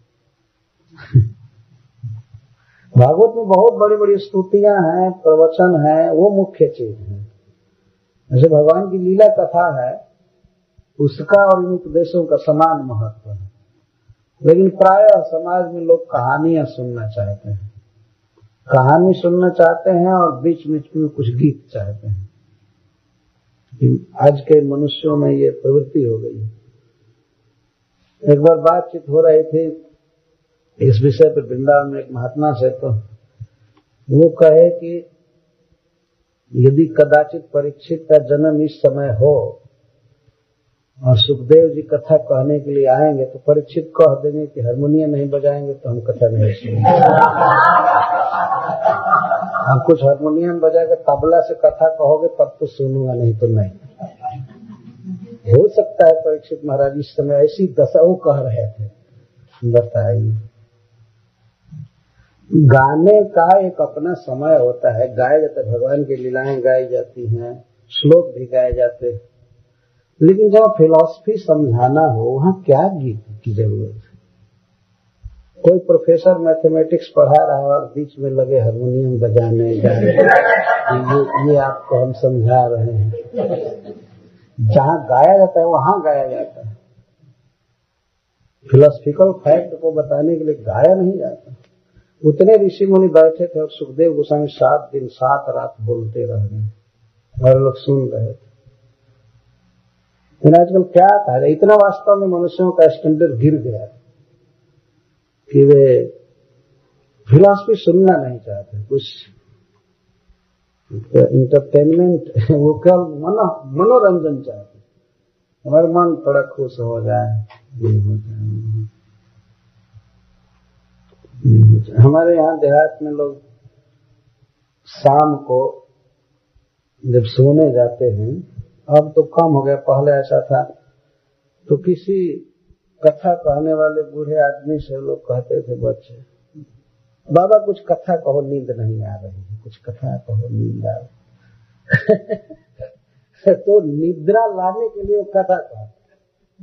भागवत में बहुत बड़ी बड़ी स्तुतियां हैं, प्रवचन है, वो मुख्य चीज है। जैसे भगवान की लीला कथा है, उसका और इन उपदेशों का समान महत्व है। लेकिन प्रायः समाज में लोग कहानियां सुनना चाहते हैं, कहानी सुनना चाहते हैं और बीच बीच में कुछ गीत चाहते हैं। आज के मनुष्यों में ये प्रवृत्ति हो गई है। एक बार बातचीत हो रही थी इस विषय पर वृंदावन में एक महात्मा से, तो वो कहे कि यदि कदाचित परीक्षित का जन्म इस समय हो और सुखदेव जी कथा कहने के लिए आएंगे तो परीक्षित कह देंगे कि हारमोनियम नहीं बजाएंगे तो हम कथा नहीं सुनेंगे। हम कुछ हारमोनियम बजा के तबला से कथा कहोगे तब तो सुनूंगा, नहीं तो नहीं। हो सकता है परीक्षित महाराज इस समय ऐसी दशा वो कह रहे थे। बताइए, गाने का एक अपना समय होता है, गाया जाता है, भगवान की लीलाएं गाई जाती हैं, श्लोक भी गाए जाते हैं। लेकिन जब फिलॉसफी समझाना हो वहां क्या गीत की जरूरत है? कोई प्रोफेसर मैथमेटिक्स पढ़ा रहा है और बीच में लगे हारमोनियम बजाने गाने, ये आपको हम समझा रहे हैं। जहां गाया जाता है वहां गाया जाता है। फिलोसफिकल फैक्ट को बताने के लिए गाया नहीं जाता। उतने ऋषि मुनि बैठे थे और सुखदेव गोस्वामी 7 दिन 7 रात बोलते रह गए और लोग सुन रहे थे। लेकिन आजकल क्या कहा जाए, इतना वास्तव में मनुष्यों का स्टैंडर्ड गिर गया कि वे फिलॉसफी सुनना नहीं चाहते, कुछ इंटरटेनमेंट, वो केवल मनोरंजन चाहते। हमारा मन थोड़ा खुश हो जाए, ये हो जाए। हमारे यहाँ देहात में लोग शाम को जब सोने जाते हैं, अब तो कम हो गया, पहले ऐसा था, तो किसी कथा कहने वाले बूढ़े आदमी से लोग कहते थे बच्चे, बाबा कुछ कथा कहो, नींद नहीं आ रही है, कुछ कथा कहो, नींद आ रही। तो निद्रा लाने के लिए वो कथा कहते,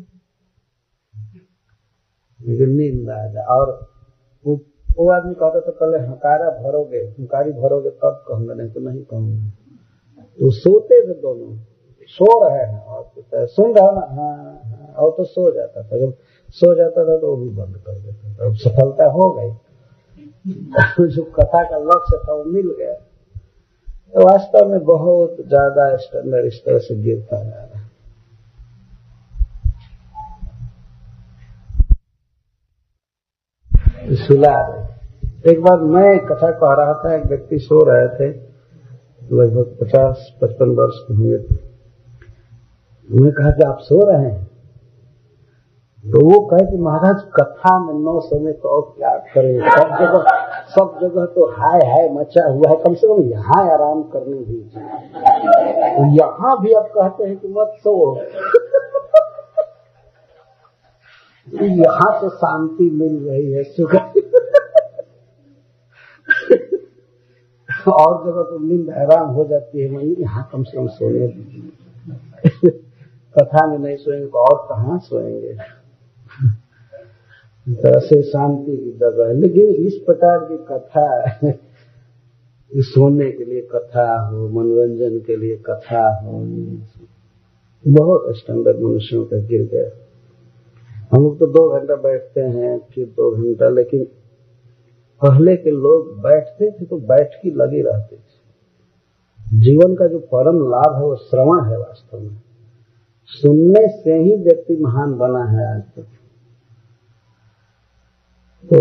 लेकिन नींद आ जाए। और वो आदमी कहता तो पहले हंकारी भरोगे तब कहूंगा, नहीं तो नहीं कहूंगा। तो सोते थे दोनों, सो रहे हैं और सुन रहा ना, हाँ, और तो सो जाता था। जब सो जाता था तो वो भी बंद कर देता था। अब सफलता हो गई, जो कथा का लक्ष्य था वो मिल गया। तो वास्तव में बहुत ज्यादा स्टैंडर्ड इस तरह से गिरता जा रहा है। सुला रहे। एक बार मैं कथा कह रहा था, एक व्यक्ति सो रहे थे, लगभग 50-55 वर्ष के होंगे। मैं कहा कि आप सो रहे हैं? तो वो कहे कि महाराज कथा में 9 समय तो और क्या करें, सब जगह तो हाय मचा हुआ है, कम से कम यहाँ आराम करने दीजिए। तो यहाँ भी आप कहते हैं कि मत सो। यहाँ तो शांति मिल रही है, सुख। और जगह तो नींद आराम हो जाती है, वही यहाँ कम से कम सोने दीजिए। कथा में नहीं सोएंगे तो और कहाँ सोएंगे? ऐसे शांति की जगह है। लेकिन इस प्रकार की कथा, सोने के लिए कथा हो, मनोरंजन के लिए कथा हो, बहुत स्टैंडर्ड मनुष्यों का गिर गया। हम लोग तो 2 घंटा बैठते हैं, फिर 2 घंटा, लेकिन पहले के लोग बैठते थे तो बैठकी लगी रहती थी। जीवन का जो परम लाभ है वो श्रवण है। वास्तव में सुनने से ही व्यक्ति महान बना है आज तक। तो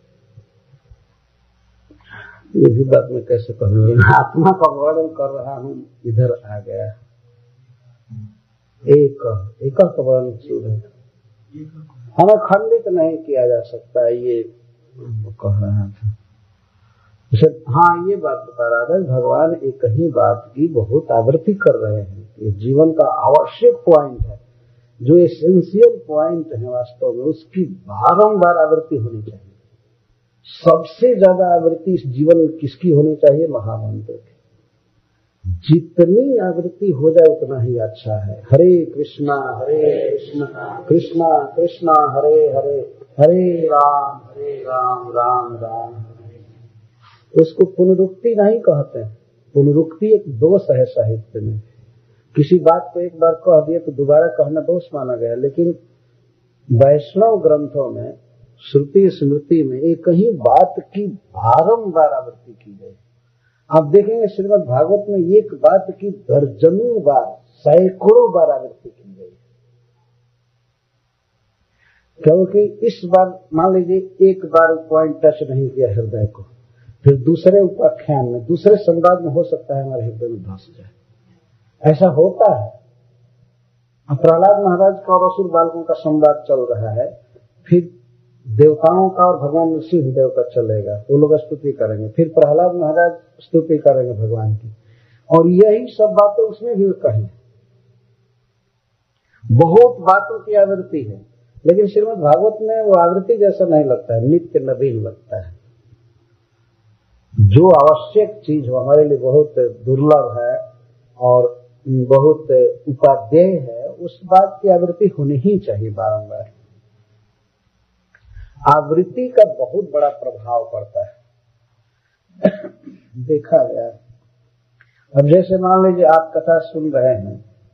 ये भी बात मैं कैसे कहूँगा, आत्मा का वर्णन कर रहा हूँ, इधर आ गया एक का वर्णन शुरू है। हमें खंडित नहीं किया जा सकता, ये कह रहा था। हाँ, ये बात बता रहा था, भगवान एक ही बात की बहुत आवृत्ति कर रहे हैं। ये जीवन का आवश्यक पॉइंट है, जो एसेंशियल पॉइंट है वास्तव में, उसकी बारंबार आवृत्ति होनी चाहिए। सबसे ज्यादा आवृत्ति इस जीवन में किसकी होनी चाहिए? महामंत्र की। जितनी आवृत्ति हो जाए उतना ही अच्छा है। हरे कृष्णा कृष्णा कृष्णा हरे हरे, हरे राम राम राम हरे। उसको पुनरुक्ति नहीं कहते। पुनरुक्ति एक दोष है साहित्य में। किसी बात को एक बार कह दिए तो दोबारा कहना दोष माना गया, लेकिन वैष्णव ग्रंथों में, श्रुति स्मृति में एक ही बात की बारंबार आवृत्ति की गई। आप देखेंगे श्रीमद् भागवत में एक बात की दर्जनों बार, सैकड़ों बार आवृत्ति की गई। क्योंकि इस बार मान लीजिए एक बार पॉइंट टच नहीं किया हृदय को, फिर दूसरे उपाख्यान में, दूसरे संवाद में हो सकता है हमारे हृदय में धंस जाए। ऐसा होता है। प्रहलाद महाराज का और असुर बालकों का संवाद चल रहा है, फिर देवताओं का और भगवान नृसिंहदेव का चलेगा, वो लोग स्तुति करेंगे, फिर प्रहलाद महाराज स्तुति करेंगे भगवान की, और यही सब बातें उसमें भी कही। बहुत बातों की आवृत्ति है, लेकिन श्रीमद् भागवत में वो आवृत्ति जैसा नहीं लगता है, नित्य नवीन लगता है। जो आवश्यक चीज हो, हमारे लिए बहुत दुर्लभ है और बहुत उपादेय है, उस बात की आवृत्ति होनी ही चाहिए बारंबार। आवृत्ति का बहुत बड़ा प्रभाव पड़ता है, देखा गया। अब जैसे मान लीजिए आप कथा सुन रहे हैं,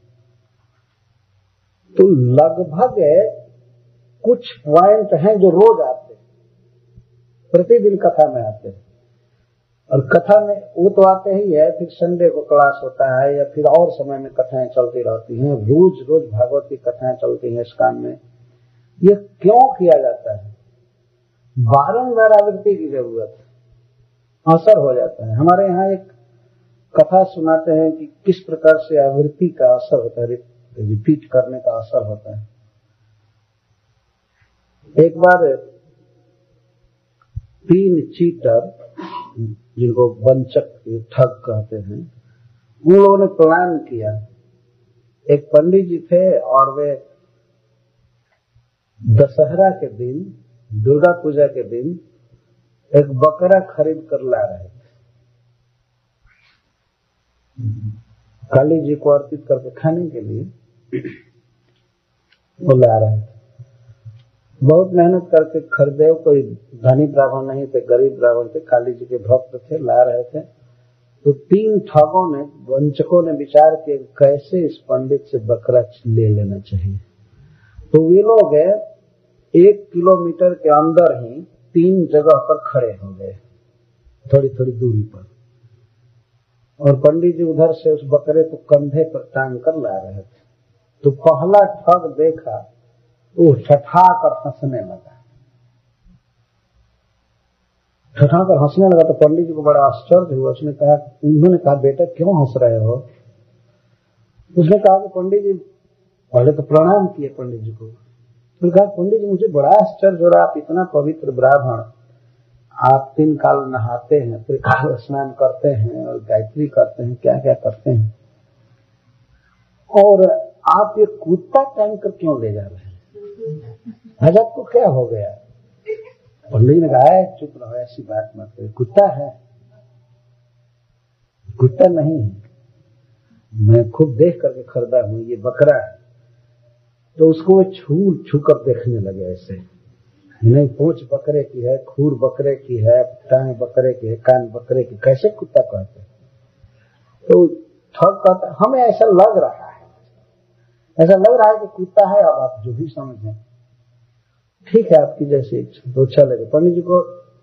तो लगभग कुछ पॉइंट हैं जो रोज आते हैं, प्रतिदिन कथा में आते हैं। और कथा में वो तो आते ही है, फिर संडे को क्लास होता है या फिर और समय में कथाएं चलती रहती हैं। रोज रोज भागवत की कथाएं चलती हैं इस काम में। ये क्यों किया जाता है? बारंबार आवृत्ति की जरूरत है, असर हो जाता है। हमारे यहाँ एक कथा सुनाते हैं कि किस प्रकार से आवृत्ति का असर होता है, रिपीट करने का असर होता है। एक बार 3 चीटर, जिनको वंचक ठग कहते हैं, उन लोगों ने प्लान किया। एक पंडित जी थे और वे दशहरा के दिन, दुर्गा पूजा के दिन एक बकरा खरीद कर ला रहे थे, काली जी को अर्पित करके खाने के लिए वो ला रहे थे। बहुत मेहनत करके खरीदे, कोई धनी ब्राह्मण नहीं थे, गरीब ब्राह्मण थे, काली जी के भक्त थे, ला रहे थे। तो 3 ठगों ने, वंचकों ने विचार किया कैसे इस पंडित से बकरा ले लेना चाहिए। तो वे लोग 1 किलोमीटर के अंदर ही 3 जगह पर खड़े हो गए, थोड़ी थोड़ी दूरी पर, और पंडित जी उधर से उस बकरे को कंधे पर टांग कर ला रहे थे। तो पहला ठग देखा, वो ठठाकर हंसने लगा। ठठाकर हंसने लगा तो पंडित जी को बड़ा आश्चर्य हुआ। उन्होंने कहा बेटा क्यों हंस रहे हो? उसने कहा कि पंडित जी, पहले तो प्रणाम किए पंडित जी को। उसने कहा पंडित जी मुझे बड़ा आश्चर्य हो रहा, आप इतना पवित्र ब्राह्मण, आप 3 काल नहाते हैं, फिर काल स्नान करते हैं और गायत्री करते हैं, क्या क्या करते हैं, और आप ये कुत्ता टांग कर क्यों ले जा रहे हैं? आज आपको क्या हो गया? पंडित ने कहा चुप रहो, ऐसी बात मत करो, कुत्ता है, कुत्ता नहीं है, मैं खुद देख करके खरीदा हूं, ये बकरा है। तो उसको वे छू कर देखने लगे ऐसे, नहीं पूंछ बकरे की है, खूर बकरे की है, टांग बकरे की है, कान बकरे की, कैसे कुत्ता कहते? तो ठग कहता हमें ऐसा लग रहा है, ऐसा लग रहा है कि कुत्ता है, अब आप जो भी समझें, ठीक है आपकी जैसी इच्छा। तो चलेगा। पंडित जी को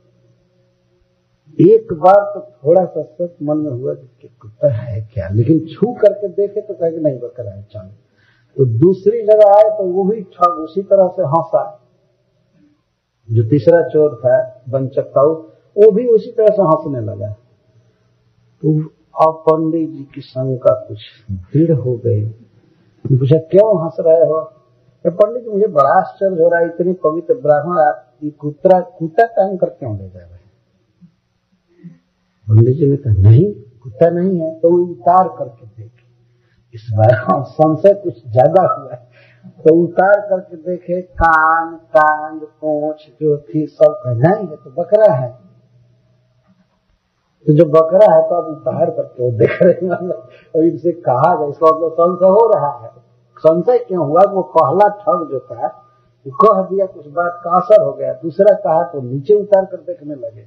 एक बार तो थोड़ा सा सच मन में हुआ कि कुत्ता है क्या, लेकिन छू करके देखे तो कहे नहीं बकरा है, चलो। तो दूसरी जगह आए तो वो भी ठग उसी तरह से हंसा। जो तीसरा चोर था, वंचक था, वो भी उसी तरह से हंसने लगा। तो अब पंडित जी की शंका कुछ दृढ़ हो गई। पूछा क्यों हंस रहे हो? तो पंडित जी मुझे बड़ा आश्चर्य हो रहा है, इतनी पवित्र ब्राह्मण आप कुत्ता टांग कर क्यों ले जा रहे हैं? पंडित जी ने कहा नहीं, कुत्ता नहीं है। तो वो उतार करके देखे, इस बार संशय कुछ ज्यादा हुआ है। तो उतार करके देखे कान, टांग, पूंछ जो थी सब नहीं है, तो बकरा है। तो जो बकरा है तो अब उतार करके वो देख रहे हैं, और इनसे कहा जाए, इसका मतलब संशय हो रहा है। संशय क्यों हुआ? वो पहला ठग जो था वो कह दिया, कुछ बात का असर हो गया, दूसरा कहा तो नीचे उतार कर देखने लगे।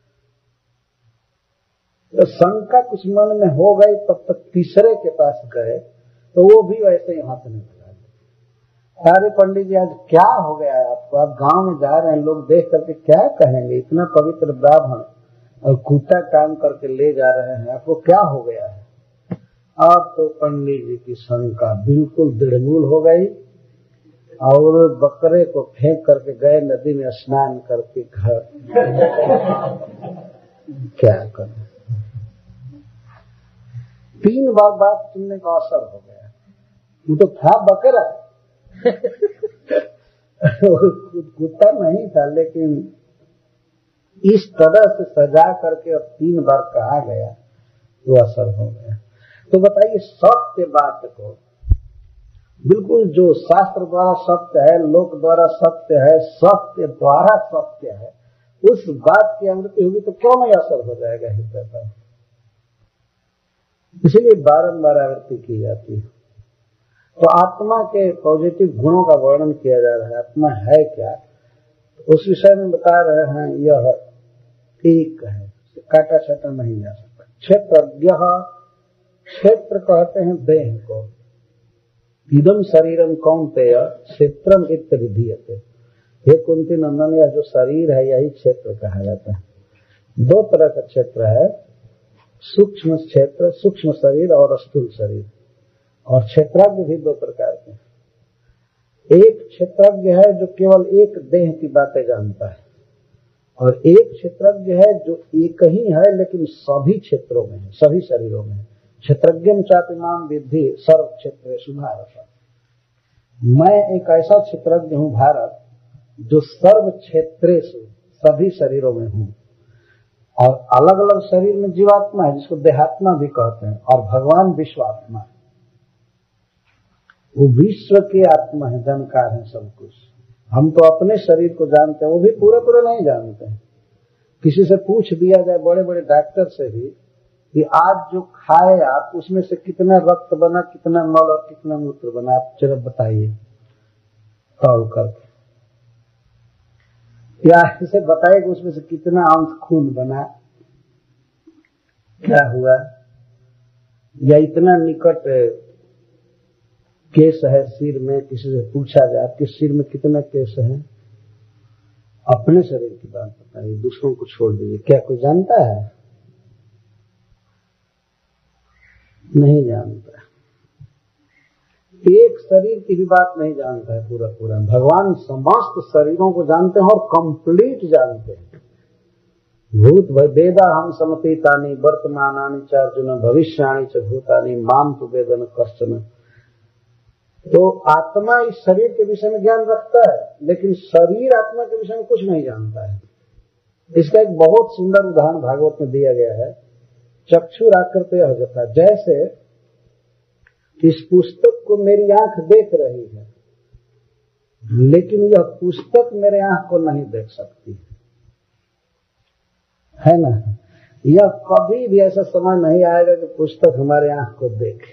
तो शंका कुछ मन में हो गई, तब तक तीसरे के पास गए तो वो भी वैसे ही हाथ नहीं लगा। अरे पंडित जी आज क्या हो गया है आपको? आप गांव में जा रहे हैं, लोग देख करके क्या कहेंगे? इतना पवित्र ब्राह्मण और कुत्ता काम करके ले जा रहे हैं, आपको क्या हो गया है? अब तो पंडित जी की शंका बिल्कुल दृढ़मूल हो गई और बकरे को फेंक करके गए नदी में स्नान करके घर। क्या करें? 3 बार बात सुनने का असर हो गया। वो तो था बकरा कुत्ता नहीं था, लेकिन इस तरह से सजा करके और 3 बार कहा गया तो असर हो गया। तो बताइए, सत्य बात को बिल्कुल जो शास्त्र द्वारा सत्य है, लोक द्वारा सत्य है, सत्य द्वारा सत्य है, उस बात की आवृत्ति होगी तो क्यों नहीं असर हो जाएगा हृदय पर? इसीलिए बारंबार आवृत्ति की जाती है। तो आत्मा के पॉजिटिव गुणों का वर्णन किया जा रहा है। आत्मा है क्या, उस विषय में बता रहे हैं। यह एक है, काटा छाटा नहीं जा सकता। क्षेत्रज्ञ, क्षेत्र कहते हैं देह को। इदम शरीरम कौन्तेय क्षेत्रम इत्यभिधीयते। हे कुंती नंदन, यह जो शरीर है यही क्षेत्र कहा जाता है। 2 तरह का क्षेत्र है, सूक्ष्म क्षेत्र, सूक्ष्म शरीर और स्थूल शरीर। और क्षेत्रज्ञ भी 2 प्रकार के। एक क्षेत्रज्ञ है जो केवल एक देह की बातें जानता है, और एक क्षेत्रज्ञ है जो एक ही है लेकिन सभी क्षेत्रों में है, सभी शरीरों में है। क्षेत्रज्ञम चातिमाम विद्धि सर्व क्षेत्रेषु भारत। मैं एक ऐसा क्षेत्रज्ञ हूँ भारत, जो सर्व क्षेत्रेषु सभी शरीरों में हूँ। और अलग अलग शरीर में जीवात्मा है जिसको देहात्मा भी कहते हैं, और भगवान विश्वात्मा है। वो विश्व के आत्मा है, जानकार है सब कुछ। हम तो अपने शरीर को जानते हैं, वो भी पूरे पूरे नहीं जानते हैं। किसी से पूछ दिया जाए, बड़े बड़े डॉक्टर से भी, कि आज जो खाए आप उसमें से कितना रक्त बना, कितना मल और कितना मूत्र बना, आप चलो बताइए तौल करके। या इसे बताइए कि उसमें से कितना अंश खून बना, क्या हुआ, या इतना निकट केस है सिर में, किसी से पूछा जाए आपके सिर में कितना केस है, अपने शरीर की बात बताइए, दूसरों को छोड़ दीजिए। क्या कोई जानता है? नहीं जानता। एक शरीर की भी बात नहीं जानता है पूरा पूरा। भगवान समस्त शरीरों को जानते हैं और कंप्लीट जानते हैं। भूत वेदा हम समतीतानि वर्तमानानि च अर्जुन भविष्याणि च भूतानि माम तु वेदन कश्चन। तो आत्मा इस शरीर के विषय में ज्ञान रखता है, लेकिन शरीर आत्मा के विषय में कुछ नहीं जानता है। इसका एक बहुत सुंदर उदाहरण भागवत में दिया गया है। चक्षुराकृतय होता, जैसे इस पुस्तक को मेरी आंख देख रही है, लेकिन यह पुस्तक मेरे आंख को नहीं देख सकती है ना। यह कभी भी ऐसा समय नहीं आएगा कि पुस्तक हमारे आंख को देखे,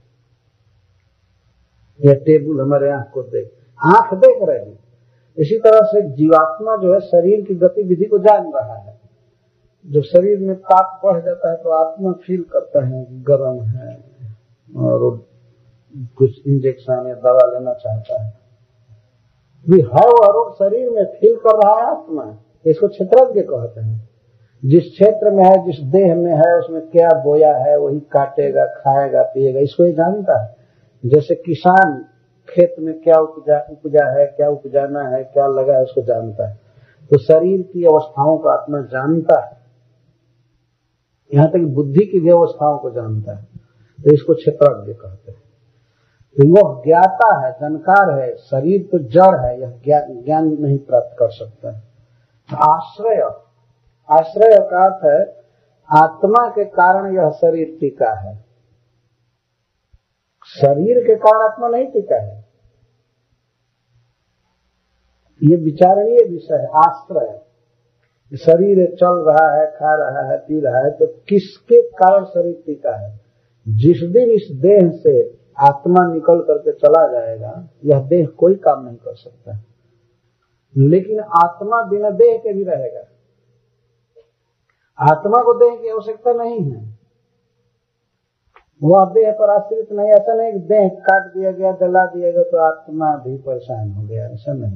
या टेबल हमारे आंख को देख। आंख देख रहे हैं। इसी तरह से जीवात्मा जो है शरीर की गतिविधि को जान रहा है। जब शरीर में ताप बढ़ जाता है तो आत्मा फील करता है कि गर्म है, और कुछ इंजेक्शन या दवा लेना चाहता है। भी हर और शरीर में फील कर रहा है आत्मा। इसको क्षेत्रज्ञ कहते हैं। जिस क्षेत्र में है, जिस देह में है, उसमें क्या बोया है वही काटेगा, खाएगा, पिएगा, इसको ही जानता है। जैसे किसान खेत में क्या उपजा है, क्या उपजाना है, क्या लगा है, उसको जानता है। तो शरीर की अवस्थाओं को आत्मा जानता है, यहाँ तक बुद्धि की भी अवस्थाओं को जानता है। तो इसको क्षेत्रज्ञ कहते हैं। तो वह ज्ञाता है, जानकार है। शरीर तो जड़ है, यह ज्ञान नहीं प्राप्त कर सकता है। आश्रय, आश्रय का अर्थ है आत्मा के कारण यह शरीर टिका है। शरीर के कारण आत्मा नहीं टिका है। ये विचारणीय विषय है, आश्रय है। शरीर चल रहा है, खा रहा है, पी रहा है, तो किसके कारण शरीर टिका है? जिस दिन इस देह से आत्मा निकल करके चला जाएगा, यह देह कोई काम नहीं कर सकता। लेकिन आत्मा बिना देह के भी रहेगा। आत्मा को देह की आवश्यकता नहीं है, वह देह पर आश्रित नहीं। ऐसा नहीं कि देह काट दिया गया, जला दिया गया तो आत्मा भी परेशान हो गया, ऐसा नहीं।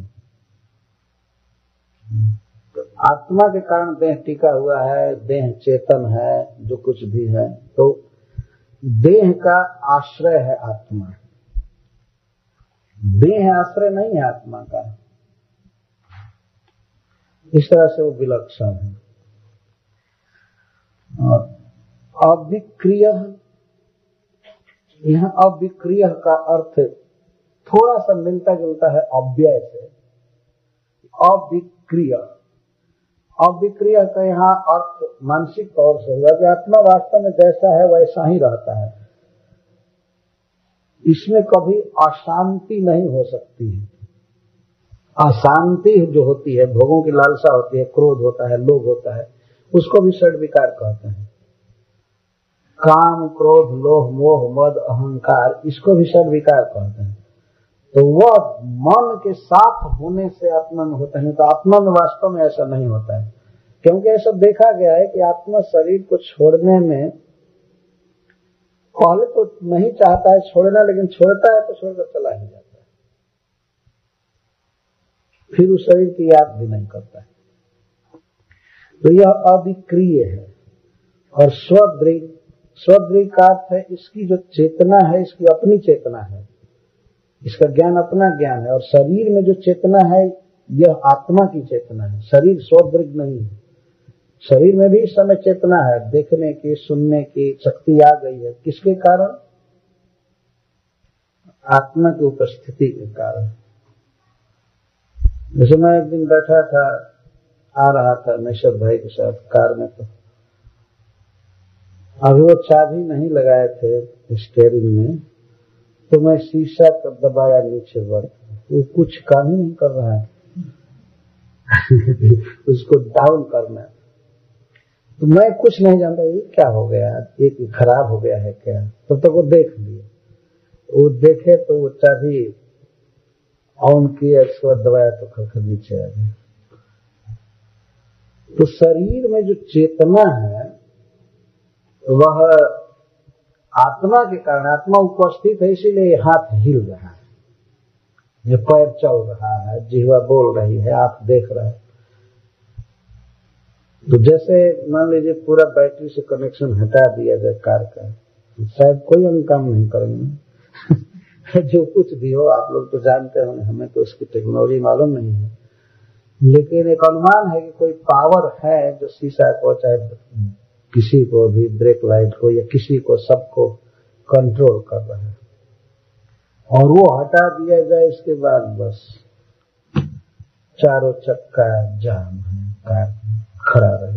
तो आत्मा के कारण देह टिका हुआ है, देह चेतन है, जो कुछ भी है, तो देह का आश्रय है आत्मा। देह आश्रय नहीं है आत्मा का। इस तरह से वो विलक्षण है। और अविक्रिय, यहाँ अविक्रिय का अर्थ थोड़ा सा मिलता जुलता है अव्यय से। अविक्रिय, अविक्रिय का यहाँ अर्थ मानसिक तौर से हुआ कि आत्मा वास्तव में जैसा है वैसा ही रहता है, इसमें कभी अशांति नहीं हो सकती है। अशांति जो होती है, भोगों की लालसा होती है, क्रोध होता है, लोभ होता है, उसको भी षड विकार कहते हैं। काम, क्रोध, लोभ, मोह, मद, अहंकार, इसको भी षड विकार कहते हैं। तो वह मन के साथ होने से आत्मा में होता है, तो आत्मा में वास्तव में ऐसा नहीं होता है। क्योंकि ऐसा देखा गया है कि आत्मा शरीर को छोड़ने में पहले तो नहीं चाहता है छोड़ना, लेकिन छोड़ता है तो छोड़कर चला ही जाता है, फिर उस शरीर की याद भी नहीं करता है। तो यह अविक्रिय है। और स्वदृक्, स्वदृक् का अर्थ है इसकी जो चेतना है, इसकी अपनी चेतना है, इसका ज्ञान अपना ज्ञान है। और शरीर में जो चेतना है यह आत्मा की चेतना है, शरीर स्वदृक् नहीं है। शरीर में भी इस समय चेतना है, देखने की, सुनने की शक्ति आ गई है। किसके कारण? आत्मा की उपस्थिति के कारण। जैसे मैं एक दिन बैठा था, आ रहा था नशर भाई के साथ कार में, तो अभी वो चाबी नहीं लगाए थे स्टीयरिंग में, तो मैं शीशा कर दबाया नीचे वर्ग, वो कुछ काम ही नहीं कर रहा है उसको डाउन करना। तो मैं कुछ नहीं जानता ये क्या हो गया, एक खराब हो गया है क्या। तब तक वो देख लिए, वो देखे तो वो चाबी ऑन किया, इसको दबाया तो खलखल नीचे आ गया। तो शरीर में जो चेतना है वह आत्मा के कारण, आत्मा उपस्थित है, इसीलिए हाथ हिल रहा है, ये पैर चल रहा है, जिह्वा बोल रही है, आप देख रहे हैं। तो जैसे मान लीजिए पूरा बैटरी से कनेक्शन हटा दिया जाए कार का, शायद कोई हम काम नहीं करेंगे जो कुछ भी हो, आप लोग तो जानते हैं, हमें तो उसकी टेक्नोलॉजी मालूम नहीं है, लेकिन एक अनुमान है कि कोई पावर है जो शीशा को, चाहे किसी को भी, ब्रेक लाइट को या किसी को, सबको कंट्रोल कर रहा है। और वो हटा दिया जाए, इसके बाद बस चारों चक्का जाम है, कार खड़ा रहे।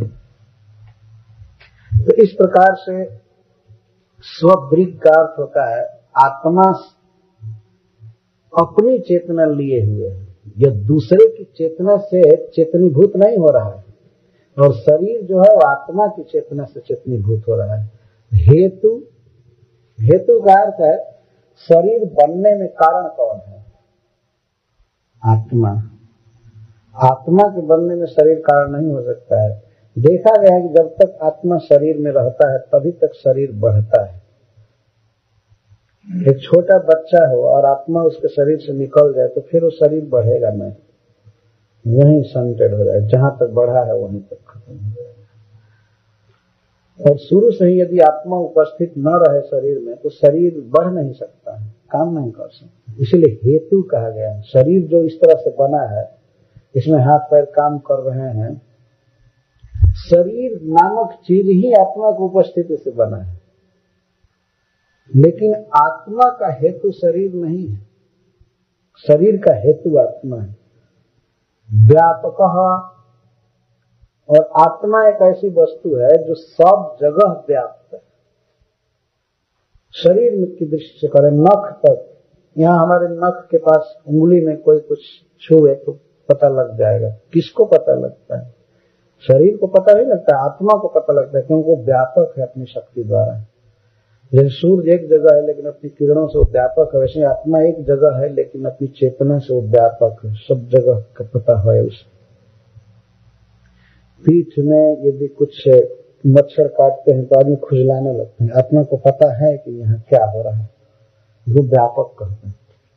तो इस प्रकार से स्वदृक् का अर्थ होता है आत्मा अपनी चेतना लिए हुए है, यह दूसरे की चेतना से चेतनीभूत नहीं हो रहा है। और शरीर जो है वो आत्मा की चेतना से चेतनीभूत हो रहा है। हेतु, हेतु का अर्थ है शरीर बनने में कारण कौन है? आत्मा। आत्मा के बनने में शरीर कारण नहीं हो सकता है। देखा गया है कि जब तक आत्मा शरीर में रहता है तभी तक शरीर बढ़ता है। एक छोटा बच्चा हो और आत्मा उसके शरीर से निकल जाए तो फिर वो शरीर बढ़ेगा नहीं, वहीं संटेड हो जाए, जहां तक बढ़ा है वहीं तक खत्म हो जाए। और शुरू से ही यदि आत्मा उपस्थित न रहे शरीर में तो शरीर बढ़ नहीं सकता है, काम नहीं कर सकता। इसलिए हेतु कहा गया है। शरीर जो इस तरह से बना है, इसमें हाथ पैर काम कर रहे हैं, शरीर नामक चीज ही आत्मा की उपस्थिति से बना है, लेकिन आत्मा का हेतु शरीर नहीं है, शरीर का हेतु आत्मा है। व्यापक, और आत्मा एक ऐसी वस्तु है जो सब जगह व्याप्त है। शरीर की दृष्टि से करें, नख तक, यहाँ हमारे नख के पास उंगली में कोई कुछ छुए तो पता लग जाएगा। किसको पता लगता है? शरीर को पता नहीं लगता, आत्मा को पता लगता है, क्योंकि वो व्यापक है अपनी शक्ति द्वारा। जैसे सूर्य एक जगह है लेकिन अपनी किरणों से वो व्यापक है, वैसे आत्मा एक जगह है लेकिन अपनी चेतना से वो व्यापक है, सब जगह का पता है उसे। पीठ में यदि कुछ मच्छर काटते हैं तो आदमी खुजलाने लगते हैं, आत्मा को पता है कि यहाँ क्या हो रहा है, वो व्यापक कहते हैं।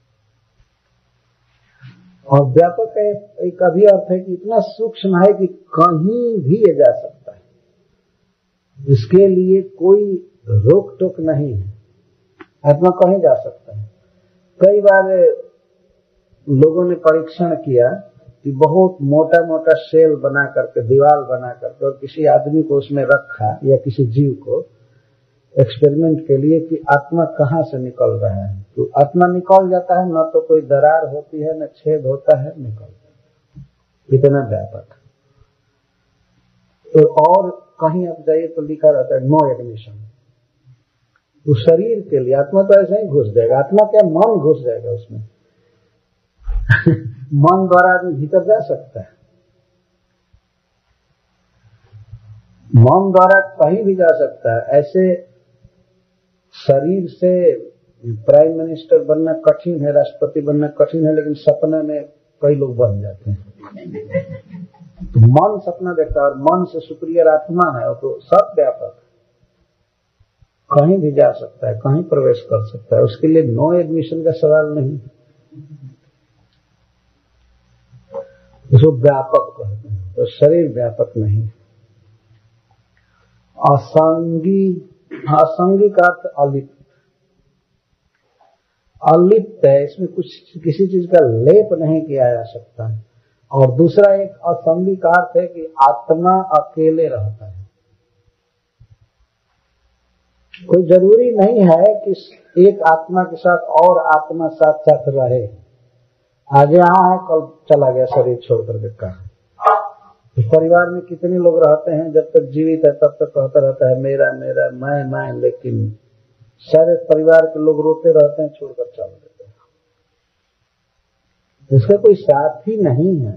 और व्यापक एक अभी अर्थ है कि इतना सूक्ष्म है कि कहीं भी ये जा सकता है, इसके लिए कोई रोक टोक नहीं है, आत्मा कहीं जा सकता है। कई बार लोगों ने परीक्षण किया कि बहुत मोटा मोटा शेल बना करके, दीवार बना करके, और किसी आदमी को उसमें रखा या किसी जीव को एक्सपेरिमेंट के लिए कि आत्मा कहाँ से निकल रहा है, तो आत्मा निकल जाता है, न तो कोई दरार होती है न छेद होता है, निकल जाता है, इतना व्यापक। तो और कहीं आप जाइए तो लिखा रहता है नो एडमिशन। तो शरीर के लिए आत्मा तो ऐसे ही घुस जाएगा, आत्मा क्या मन घुस जाएगा उसमें मन द्वारा आदमी भीतर जा सकता है, मन द्वारा कहीं भी जा सकता है। ऐसे शरीर से प्राइम मिनिस्टर बनना कठिन है, राष्ट्रपति बनना कठिन है, लेकिन सपने में कई लोग बन जाते हैं। तो मन सपना देखता है और मन से सुप्रियर आत्मा है, तो सब व्यापक कहीं भी जा सकता है, कहीं प्रवेश कर सकता है, उसके लिए नो एडमिशन का सवाल नहीं। उसको व्यापक कहते हैं, तो शरीर व्यापक नहीं। असंगी का अर्थ अलिप्त, अलिप्त है, इसमें कुछ किसी चीज का लेप नहीं किया जा सकता। और दूसरा एक असंगी का अर्थ है कि आत्मा अकेले रहता है, कोई जरूरी नहीं है कि एक आत्मा के साथ और आत्मा साथ साथ रहे। आज यहाँ है, कल चला गया शरीर छोड़ करके कहा। परिवार में कितने लोग रहते हैं, जब तक जीवित है तब तक कहता रहता है मेरा मेरा मैं, लेकिन सारे परिवार के लोग रोते रहते हैं, छोड़कर चल देते हैं, इसका कोई साथी नहीं है।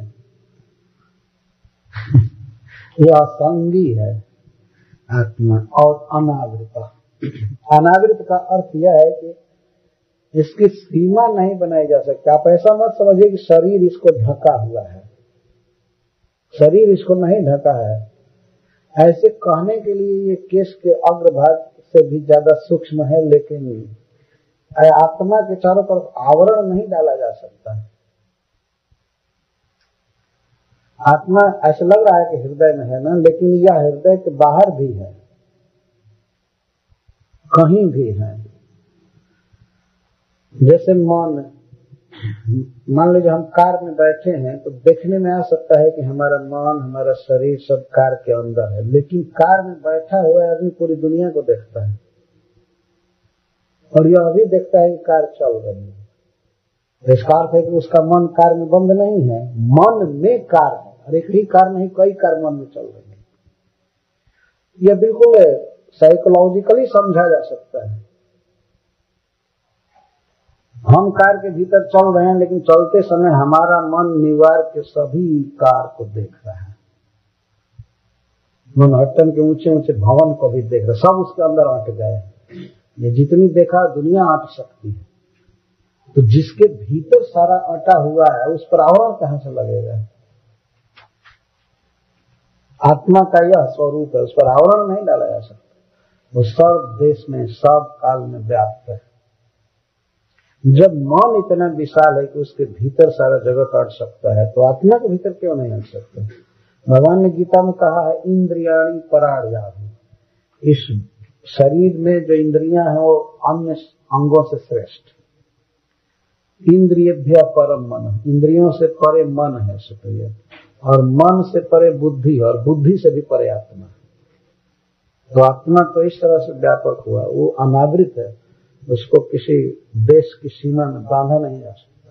यह असंगी है आत्मा। और अनावृत, अनावृत का अर्थ यह है कि इसकी सीमा नहीं बनाई जा सकती। आप ऐसा मत समझिए कि शरीर इसको ढका हुआ है, शरीर इसको नहीं ढका है। ऐसे कहने के लिए ये केश के अग्रभाग से भी ज्यादा सूक्ष्म है, लेकिन आत्मा के चारों तरफ आवरण नहीं डाला जा सकता। आत्मा ऐसा लग रहा है कि हृदय में है ना, लेकिन यह हृदय के बाहर भी है, कहीं भी है। जैसे मन, मान लीजिए हम कार में बैठे हैं तो देखने में आ सकता है कि हमारा मन, हमारा शरीर सब कार के अंदर है, लेकिन कार में बैठा हुआ आदमी पूरी दुनिया को देखता है, और यह अभी देखता है कि कार चल रही है। इसका अर्थ है कि उसका मन कार में बंद नहीं है, मन में कार है, और एक ही कार नहीं कई कार मन में चल रही है। यह बिल्कुल साइकोलॉजिकली समझा जा सकता है। हम कार के भीतर चल रहे हैं, लेकिन चलते समय हमारा मन निवार के सभी कार को देख रहा है, मनहट्टन के ऊंचे ऊंचे भवन को भी देख रहा है, सब उसके अंदर अट गए। ये जितनी देखा दुनिया अट सकती है, तो जिसके भीतर सारा अटा हुआ है उस पर आवरण कहां से लगेगा? आत्मा का यह स्वरूप है, उस पर आवरण नहीं डाला जा सकता। वो सब देश में, सब काल में व्याप्त है। जब मन इतना विशाल है कि उसके भीतर सारा जगत अट सकता है, तो आत्मा के भीतर क्यों नहीं अट सकता? भगवान ने गीता में कहा है इंद्रियाणि परार्याणि, इस शरीर में जो इंद्रियां हैं वो अन्य अंगों से श्रेष्ठ। इंद्रियभ्य परम मन, इंद्रियों से परे मन है सुप्रिय, और मन से परे बुद्धि, और बुद्धि से भी परे आत्मा। तो आत्मा तो इस तरह से व्यापक हुआ, वो अनावृत है, उसको किसी देश की सीमा में बांधा नहीं जा सकता।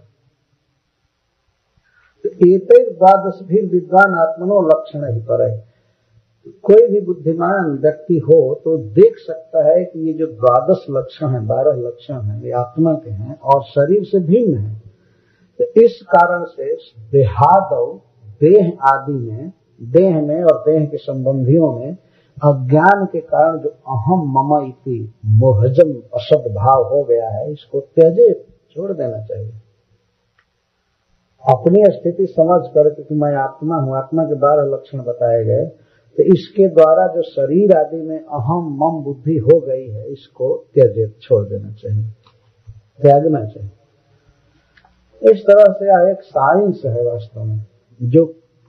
तो एतैर् द्वादश भी विद्वान आत्मनो लक्षण ही पर है। कोई भी बुद्धिमान व्यक्ति हो तो देख सकता है कि ये जो द्वादश लक्षण है, 12 लक्षण है, ये आत्मा के हैं और शरीर से भिन्न है। तो इस कारण से देहादौ देह आदि में, देह में और देह के संबंधियों में अज्ञान के कारण जो अहम मम इति मोहजम असद भाव हो गया है, इसको त्यजे, छोड़ देना चाहिए। अपनी स्थिति समझ करके कि मैं आत्मा हूँ, आत्मा के 12 लक्षण बताए गए, तो इसके द्वारा जो शरीर आदि में अहम मम बुद्धि हो गई है, इसको त्यजे, छोड़ देना चाहिए, त्यागना चाहिए। इस तरह से यह एक साइंस है वास्तव में। जो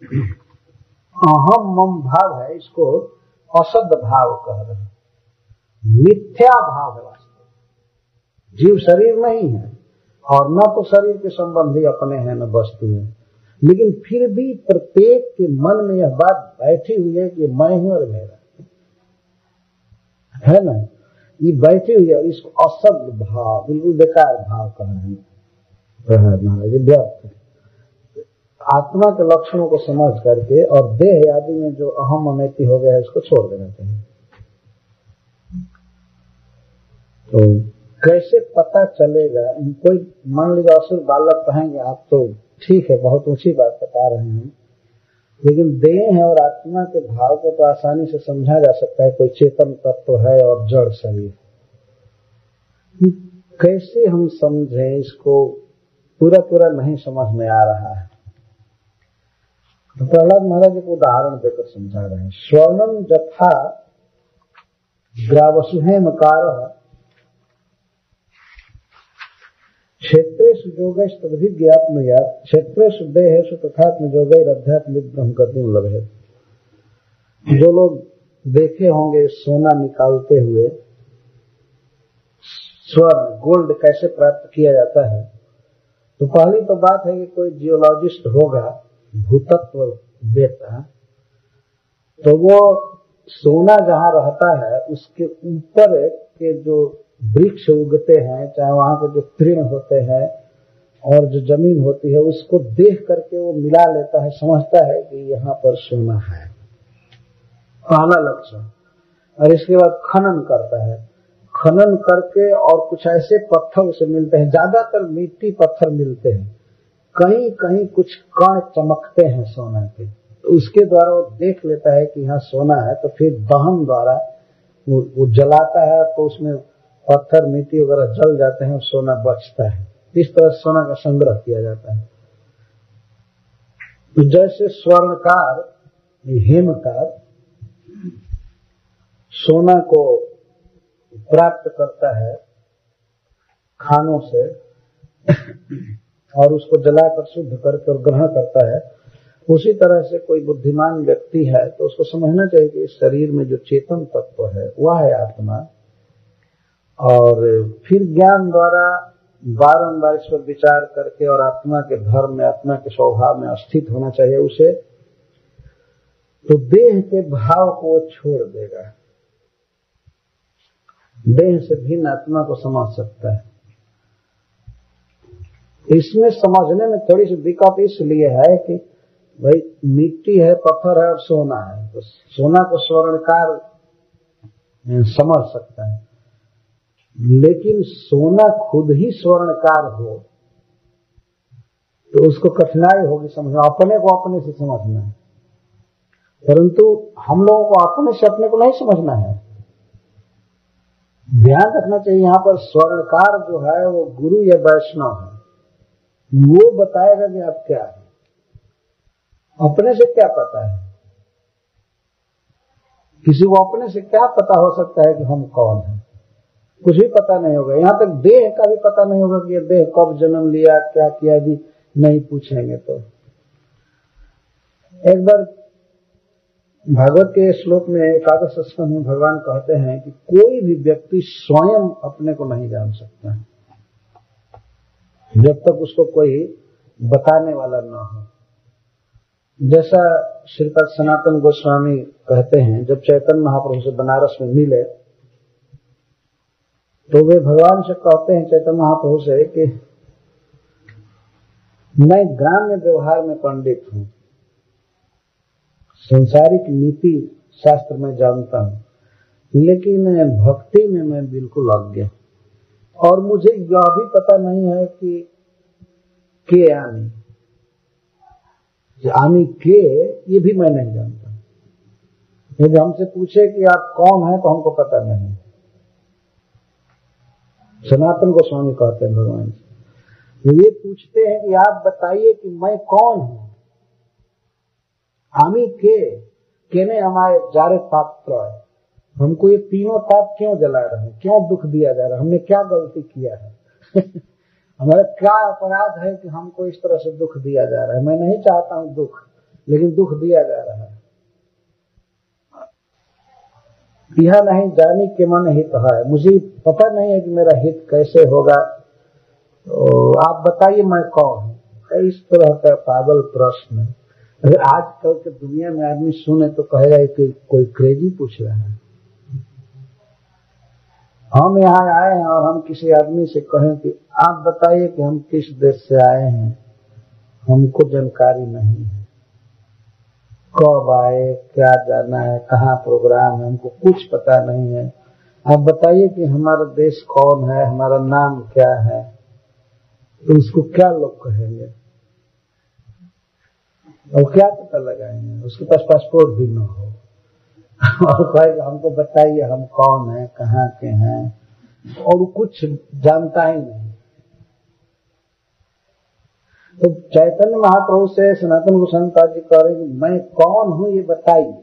अहम मम भाव है, इसको असद भाव कह रहे हैं, मिथ्या भाव है वास्तव। जीव शरीर नहीं है और न तो शरीर के संबंधी अपने हैं न वस्तु है, लेकिन फिर भी प्रत्येक के मन में यह बात बैठी हुई है कि मैं हूं और मेरा है ना, ये बैठी हुई है। और इसको असद भाव, बिल्कुल बेकार भाव कह रहे हैं, ये व्यर्थ है। आत्मा के लक्षणों को समझ करके और देह आदि में जो अहम ममेति हो गया है, इसको छोड़ देना चाहिए। तो कैसे पता चलेगा? कोई मान लीजिए असुर बालक कहेंगे आप तो ठीक है, बहुत ऊंची बात बता रहे हैं, लेकिन देह है और आत्मा के भाव को तो आसानी से समझा जा सकता है। कोई चेतन तत्व है और जड़ शरीर, कैसे हम समझें इसको? पूरा नहीं समझ में आ रहा है। तो प्रहलाद महाराज एक उदाहरण देकर समझा रहे हैं। स्वर्णम जथा ग्रावसुहेमकार क्षेत्रेषु योगैस्तदभिज्ञात्मया क्षेत्रेषु देहेषु तथात्म योगैरध्यात्म ब्रह्म गतिं लभेत्। जो लोग देखे होंगे सोना निकालते हुए, स्वर्ण गोल्ड कैसे प्राप्त किया जाता है, तो पहली तो बात है कि कोई जियोलॉजिस्ट होगा, भूतत्व देता, तो वो सोना जहाँ रहता है उसके ऊपर के जो वृक्ष उगते हैं, चाहे वहां के जो तृण होते हैं और जो जमीन होती है, उसको देख करके वो मिला लेता है, समझता है कि यहाँ पर सोना है, पहला लक्षण। और इसके बाद खनन करता है, खनन करके और कुछ ऐसे पत्थर उसे मिलते हैं, ज्यादातर मिट्टी पत्थर मिलते हैं, कहीं कहीं कुछ कण चमकते हैं सोना के, तो उसके द्वारा वो देख लेता है कि यहाँ सोना है। तो फिर दहन द्वारा वो जलाता है, तो उसमें पत्थर मिट्टी वगैरह जल जाते हैं और सोना बचता है। इस तरह सोना का संग्रह किया जाता है। तो जैसे स्वर्णकार, हेमकार सोना को प्राप्त करता है खानों से और उसको जलाकर शुद्ध करके और ग्रहण करता है, उसी तरह से कोई बुद्धिमान व्यक्ति है तो उसको समझना चाहिए कि इस शरीर में जो चेतन तत्व है वह है आत्मा, और फिर ज्ञान द्वारा बारंबार इस पर विचार करके और आत्मा के धर्म में, आत्मा के स्वभाव में स्थित होना चाहिए उसे। तो देह के भाव को छोड़ देगा, देह से भिन्न आत्मा को समझ सकता है। इसमें समझने में थोड़ी सी दिक्कत इसलिए है कि भाई मिट्टी है, पत्थर है और सोना है, तो सोना को स्वर्णकार समझ सकता है, लेकिन सोना खुद ही स्वर्णकार हो तो उसको कठिनाई होगी समझना, अपने को अपने से समझना है। परंतु हम लोगों को अपने से अपने को नहीं समझना है। ध्यान रखना चाहिए यहाँ पर स्वर्णकार जो है वो गुरु या वैष्णव है, वो बताएगा कि आप क्या है, अपने से क्या पता है? किसी को अपने से क्या पता हो सकता है कि हम कौन हैं? कुछ भी पता नहीं होगा। यहाँ तक देह का भी पता नहीं होगा कि ये देह कब जन्म लिया, क्या किया, भी नहीं पूछेंगे। तो एक बार भागवत के श्लोक में एकादश स्कंध में भगवान कहते हैं कि कोई भी व्यक्ति स्वयं अपने को नहीं जान सकता है जब तक उसको कोई बताने वाला न हो। जैसा श्रीपद सनातन गोस्वामी कहते हैं, जब चैतन्य महाप्रभु से बनारस में मिले तो वे भगवान से कहते हैं, चैतन्य महाप्रभु से, कि मैं ग्राम्य व्यवहार में पंडित हूँ, संसारिक नीति शास्त्र में जानता हूँ, लेकिन भक्ति में मैं बिल्कुल अज्ञ, और मुझे यह भी पता नहीं है कि के आमी, आमी के ये भी मैं नहीं जानता। यदि हमसे पूछे कि आप कौन हैं तो हमको पता नहीं। सनातन गोस्वामी कहते हैं भगवान से, ये पूछते हैं कि आप बताइए कि मैं कौन हूं। आमी के ने हमारे जारे पात्र है, हमको ये तीनों ताप क्यों जला रहे हैं, क्यों दुख दिया जा रहा है, हमने क्या गलती किया है हमारा क्या अपराध है कि हमको इस तरह से दुख दिया जा रहा है। मैं नहीं चाहता हूं दुख, लेकिन दुख दिया जा रहा है। यह नहीं जानी कि मन हित है, मुझे पता नहीं है कि मेरा हित कैसे होगा, तो आप बताइए मैं कौन हूं। इस तरह का पागल प्रश्न। अगर आजकल के दुनिया में आदमी सुने तो कहेगा कि कोई क्रेजी पूछ रहा है। हम यहाँ आए हैं और हम किसी आदमी से कहें कि आप बताइए कि हम किस देश से आए हैं, हमको जानकारी नहीं है, कब आए, क्या जाना है, कहाँ प्रोग्राम है, हमको कुछ पता नहीं है। आप बताइए कि हमारा देश कौन है, हमारा नाम क्या है, तो उसको क्या लोग कहेंगे और क्या पता लगाएंगे। उसके पास पासपोर्ट भी न हो और कहेगा हमको बताइए हम कौन है, कहाँ के हैं, और कुछ जानता ही नहीं। तो चैतन्य महाप्रभु से सनातन गोस्वामी जी कह रहे हैं कि मैं कौन हूं ये बताइए,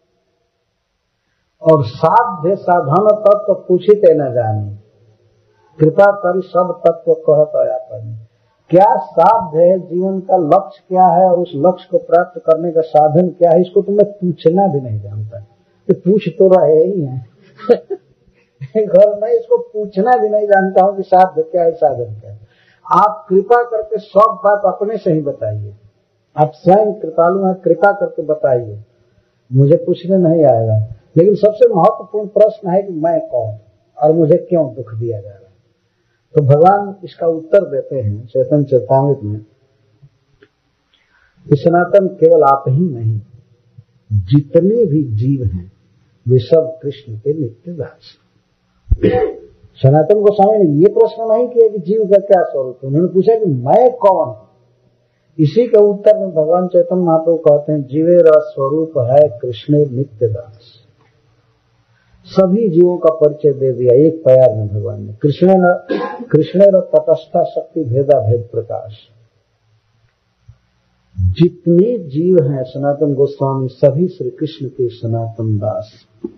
और साध्य साधन तत्व पूछित न जानी, कृपा करी सब तत्व कहत आयापन। क्या साध्य है, जीवन का लक्ष्य क्या है और उस लक्ष्य को प्राप्त करने का साधन क्या है, इसको तो मैं पूछना भी नहीं जानता। तो पूछ तो रहे ही हैं घर में, इसको पूछना भी नहीं जानता हूं कि साध्य क्या है, साधन क्या है। आप कृपा करके सब बात अपने से ही बताइए, आप स्वयं कृपालु हैं, कृपा करके बताइए, मुझे पूछने नहीं आएगा। लेकिन सबसे महत्वपूर्ण प्रश्न है कि मैं कौन और मुझे क्यों दुख दिया जा रहा है। तो भगवान इसका उत्तर देते हैं चैतन्य चरितामृत में कि सनातन केवल आप ही नहीं, जितने भी जीव हैं वे सब कृष्ण के नित्य दास। सनातन गोस्वामी ने ये प्रश्न नहीं किया कि जीव का क्या स्वरूप है, उन्होंने पूछा कि मैं कौन हूं। इसी के उत्तर में भगवान चैतन्य महाप्रभु कहते हैं जीवेर स्वरूप है कृष्ण नित्य दास। सभी जीवों का परिचय दे दिया एक प्यार में भगवान ने। कृष्ण तटस्था शक्ति भेदा भेद प्रकाश। जितने जीव हैं सनातन गोस्वामी सभी श्री कृष्ण के सनातन दास,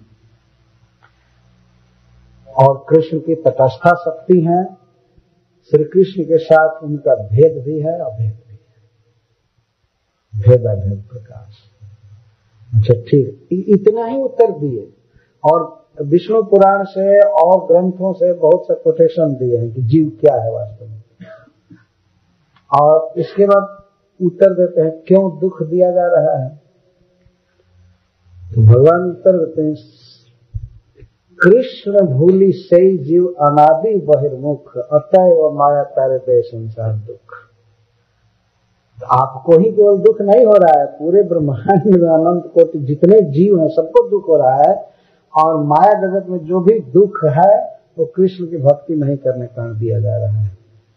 और कृष्ण की तटस्था शक्ति है। श्री कृष्ण के साथ उनका भेद भी है, अभेद भी है, भेदा भेद प्रकाश। अच्छा ठीक, इतना ही उत्तर दिए। और विष्णु पुराण से और ग्रंथों से बहुत से कोटेशन दिए हैं कि जीव क्या है वास्तव में। और इसके बाद उत्तर देते हैं क्यों दुख दिया जा रहा है। तो भगवान उत्तर देते हैं कृष्ण भूलि से जीव अनादि बहिर्मुख, अतएव माया तारे दे संसार दुख। आपको ही केवल दुख नहीं हो रहा है, पूरे ब्रह्मांड में अनंत कोटि जितने जीव हैं सबको दुख हो रहा है। और माया जगत में जो भी दुख है वो कृष्ण की भक्ति नहीं करने का दिया जा रहा है।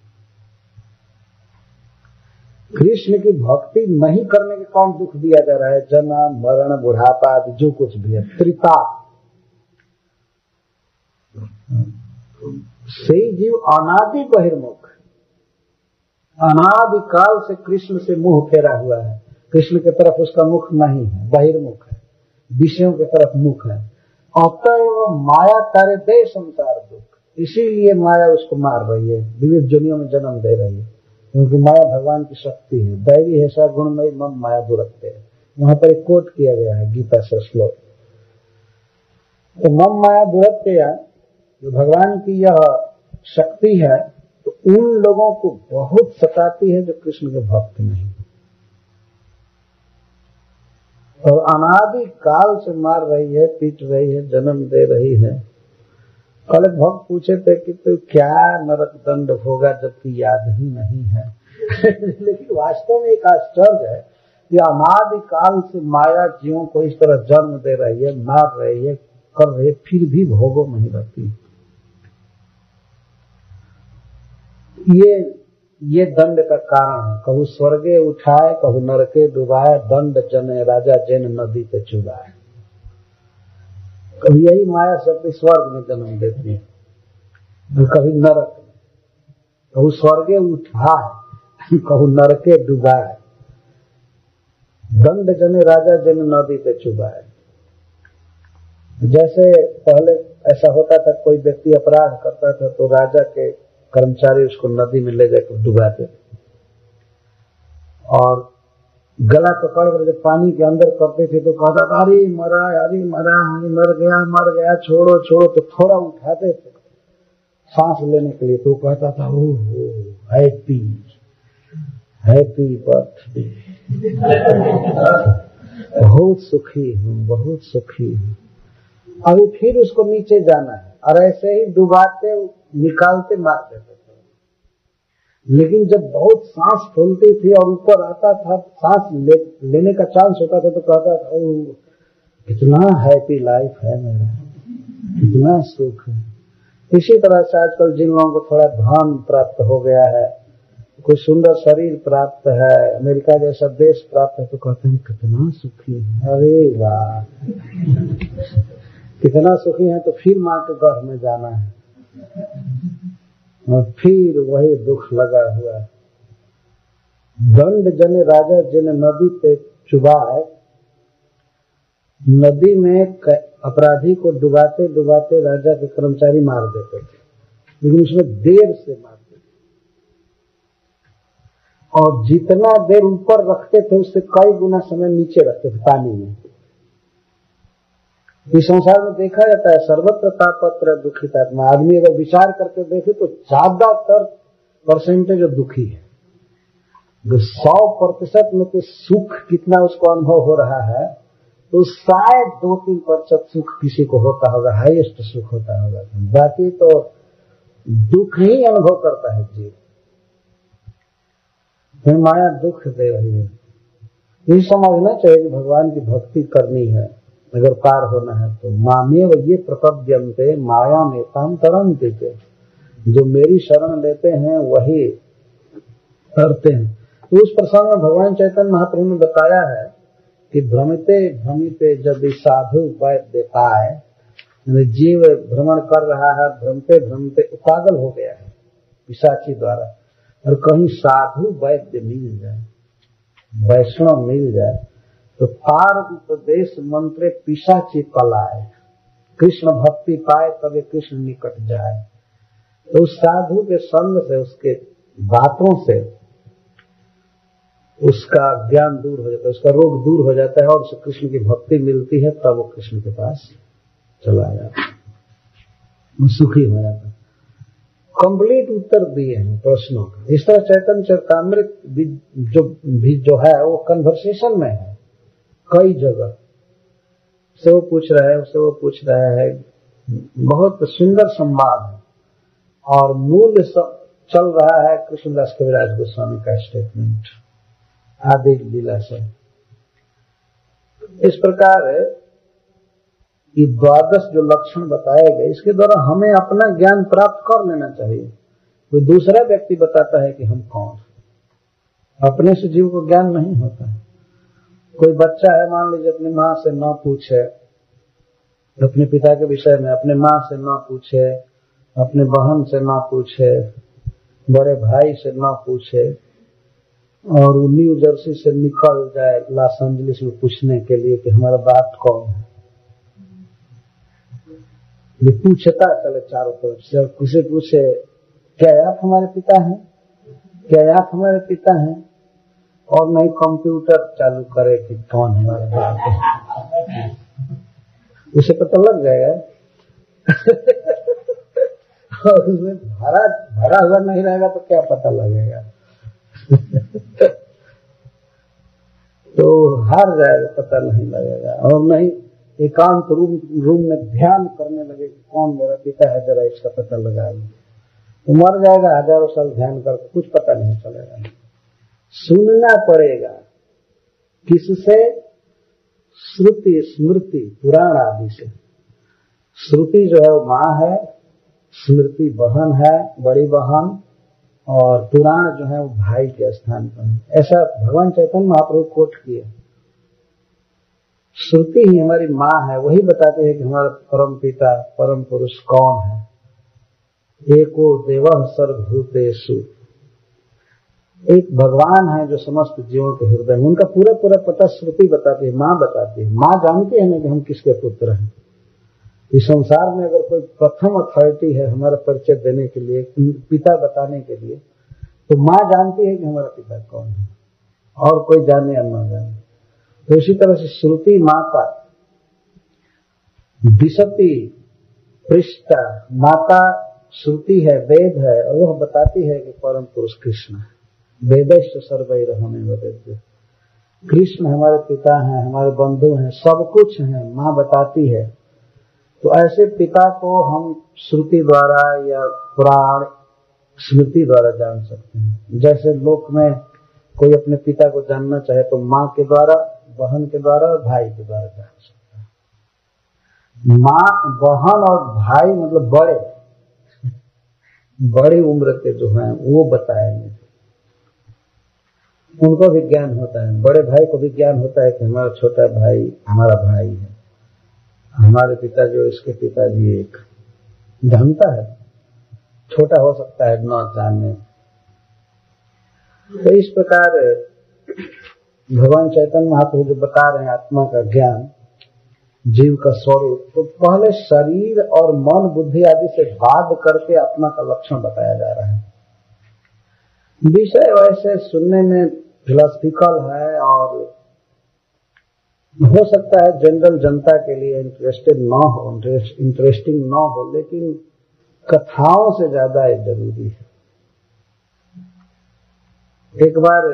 कृष्ण की भक्ति नहीं करने के कारण दुख दिया जा रहा है। जन्म मरण बुढ़ापा आदि जो कुछ भी है, त्रिताप। से जीव अनादि बहिर्मुख, अनादि काल से कृष्ण से मुंह फेरा हुआ है, कृष्ण की तरफ उसका मुख नहीं है, बहिर्मुख है, विषयों की तरफ मुख है। अतएव माया तारे दे संसार दुख, इसीलिए माया उसको मार रही है, विविध दुनियों में जन्म दे रही है, क्योंकि माया भगवान की शक्ति है। दैवी है सा गुणमयी मम माया दुरत्ते, वहां पर एक कोट किया गया है गीता से श्लोक। तो मम माया दुरत्ते जो भगवान की यह शक्ति है, तो उन लोगों को बहुत सताती है जो कृष्ण के भक्त नहीं, और अनादि काल से मार रही है, पीट रही है, जन्म दे रही है। कल एक भक्त पूछे थे कि तो क्या नरक दंड होगा जबकि याद ही नहीं है लेकिन वास्तव में एक आश्चर्य है कि अनादि काल से माया जीवों को इस तरह जन्म दे रही है, मार रही है, कर रही है, फिर भी भोगों नहीं रहती। ये ये दंड का कारण है। कहू स्वर्गे उठाए, कहू नरके डुबाए, दंड जने राजा जेन नदी पे चुबाए। कभी यही माया शक्ति स्वर्ग में जन्म देती है, कभी नरक में। कहू स्वर्गे उठाए, कहू नरके डुबाए, दंड जने राजा जेन नदी पे चुबाए। जैसे पहले ऐसा होता था, कोई व्यक्ति अपराध करता था तो राजा के कर्मचारी उसको नदी में ले जाकर डुबाते थे और गला पकड़ कर जब पानी के अंदर करते थे तो कहता था अरे मरा, अरे मरा, मर गया, छोड़ो छोड़ो। तो थोड़ा उठाते थे सांस लेने के लिए तो कहता था ओहो हैप्पी हैप्पी बर्थडे, बहुत सुखी हूँ, बहुत सुखी हूँ। अभी फिर उसको नीचे जाना है और ऐसे ही डुबाते निकालते मार देते थे। लेकिन जब बहुत सांस फूलती थी और ऊपर आता था, सांस लेने का चांस होता था तो कहता था ओ कितना हैप्पी लाइफ है मेरा, कितना सुख है। इसी तरह से आजकल जिन लोगों को थोड़ा धन प्राप्त हो गया है, कोई सुंदर शरीर प्राप्त है, अमेरिका जैसा देश प्राप्त है, तो कहते हैं कितना सुखी है। अरे वाह, कितना सुखी है। तो फिर माँ के गर्भ में जाना है और फिर वही दुख लगा हुआ है। दंड जने राजा जिन नदी पे चुबाए, नदी में अपराधी को डुबाते डुबाते राजा के कर्मचारी मार देते थे, लेकिन उसमें देर से मारते थे और जितना देर ऊपर रखते थे उससे कई गुना समय नीचे रखते थे पानी में। इस संसार में देखा जाता है सर्वत्र तापत्र दुखित आत्मा। आदमी अगर विचार करके देखे तो ज्यादातर परसेंटेज दुखी है। 100% में तो सुख कितना उसको अनुभव हो रहा है, तो शायद 2-3% सुख किसी को होता होगा, हाईएस्ट सुख होता होगा। बाकी तो दुख ही अनुभव करता है जीव। माया दुख दे रही है। ये समझना चाहिए कि भगवान की भक्ति करनी है अगर पार होना है तो। मामेव ये प्रपद्यन्ते माया में ताम तरन्ते, जो मेरी शरण लेते हैं वही करते हैं। तो उस प्रसंग में भगवान चैतन्य महाप्रभु ने बताया है कि भ्रमिते भ्रमिते यदि साधु वैद्य पाए, जीव भ्रमण कर रहा है, भ्रमते भ्रमते पागल हो गया है पिशाची द्वारा, और कहीं साधु वैद्य मिल जाए, वैष्णव मिल जाए तो पार उपदेश मंत्र पिशाची पलाए, कृष्ण भक्ति पाए तभी कृष्ण निकट जाए। तो उस साधु के संग से, उसके बातों से उसका ज्ञान दूर हो जाता है, उसका रोग दूर हो जाता है और उसे कृष्ण की भक्ति मिलती है, तब वो कृष्ण के पास चला जाता है, वो सुखी हो जाता है। कंप्लीट उत्तर दिए हैं प्रश्नों का। इस तरह चैतन्य चरितामृत जो है वो कन्वर्सेशन में है, कई जगह से वो पूछ रहा है, उससे वो पूछ रहा है, बहुत सुंदर संवाद है और मूल चल रहा है कृष्णदास कविराज गोस्वामी का स्टेटमेंट आदि लीला से। इस प्रकार ये 12 जो लक्षण बताए गए, इसके द्वारा हमें अपना ज्ञान प्राप्त कर लेना चाहिए। कोई दूसरा व्यक्ति बताता है कि हम कौन, अपने से जीव को ज्ञान नहीं होता है। कोई बच्चा है, मान लीजिए, अपनी माँ से न पूछे अपने पिता के विषय में, अपने माँ से न पूछे, अपने बहन से न पूछे, बड़े भाई से न पूछे, और वो न्यू जर्सी से निकल जाए लॉस एंजलिस में पूछने के लिए कि हमारा बाप कौन है। ये पूछता चले चारों तरफ से, और किसी पूछे क्या आप हमारे पिता हैं, क्या आप हमारे पिता हैं, और नहीं कंप्यूटर चालू करे कि कौन हमारा बाप है, उसे पता लग जाएगा। और उसमें भरा हुआ नहीं रहेगा तो क्या पता लगेगा। तो हार जाएगा, पता नहीं लगेगा। और नहीं एकांत रूम में ध्यान करने लगे कि कौन मेरा पिता है, जरा इसका पता लगाएगा, तो मर जाएगा हजारों साल ध्यान करके, कुछ पता नहीं चलेगा। सुनना पड़ेगा किससे? श्रुति स्मृति पुराण आदि से। श्रुति जो है वो माँ है, स्मृति बहन है, बड़ी बहन, और पुराण जो है वो भाई के स्थान पर है। ऐसा भगवान चैतन्य महाप्रभु कोट किए। श्रुति ही हमारी माँ है, वही बताते हैं कि हमारा परम पिता परम पुरुष कौन है। एको देवः सर्वभूतेषु, एक भगवान है जो समस्त जीवों के हृदय में, उनका पूरा पूरा पता श्रुति बताती है, माँ बताती है। माँ जानती है ना कि हम किसके पुत्र हैं। इस संसार में अगर कोई प्रथम अथॉरिटी है हमारा परिचय देने के लिए, पिता बताने के लिए, तो माँ जानती है कि हमारा पिता कौन है, और कोई जाने या न जाने। तो इसी तरह से श्रुति माता, दिशति पृष्ठा, माता श्रुति है, वेद है, और वह बताती है कि परम पुरुष कृष्ण है। वेदैश्च सर्वैरहमेव वेद्यः, कृष्ण हमारे पिता हैं, हमारे बंधु हैं, सब कुछ है, माँ बताती है। तो ऐसे पिता को हम श्रुति द्वारा या पुराण स्मृति द्वारा जान सकते हैं। जैसे लोक में कोई अपने पिता को जानना चाहे तो माँ के द्वारा, बहन के द्वारा और भाई के द्वारा जान सकता है। माँ, बहन और भाई मतलब बड़ी उम्र के जो हैं वो बताएंगे, उनको भी ज्ञान होता है। बड़े भाई को भी ज्ञान होता है कि हमारा छोटा भाई हमारा भाई है, हमारे पिता जो इसके पिताजी एक, जानता है। छोटा हो सकता है न जानने। तो इस प्रकार भगवान चैतन्य महाप्रभु जो बता रहे हैं आत्मा का ज्ञान, जीव का स्वरूप, तो पहले शरीर और मन बुद्धि आदि से बाध करके आत्मा का लक्षण बताया जा रहा है। विषय वैसे सुनने में फिलोसफिकल है और हो सकता है जनरल जनता के लिए इंटरेस्टिंग न हो, लेकिन कथाओं से ज्यादा ये जरूरी है। एक बार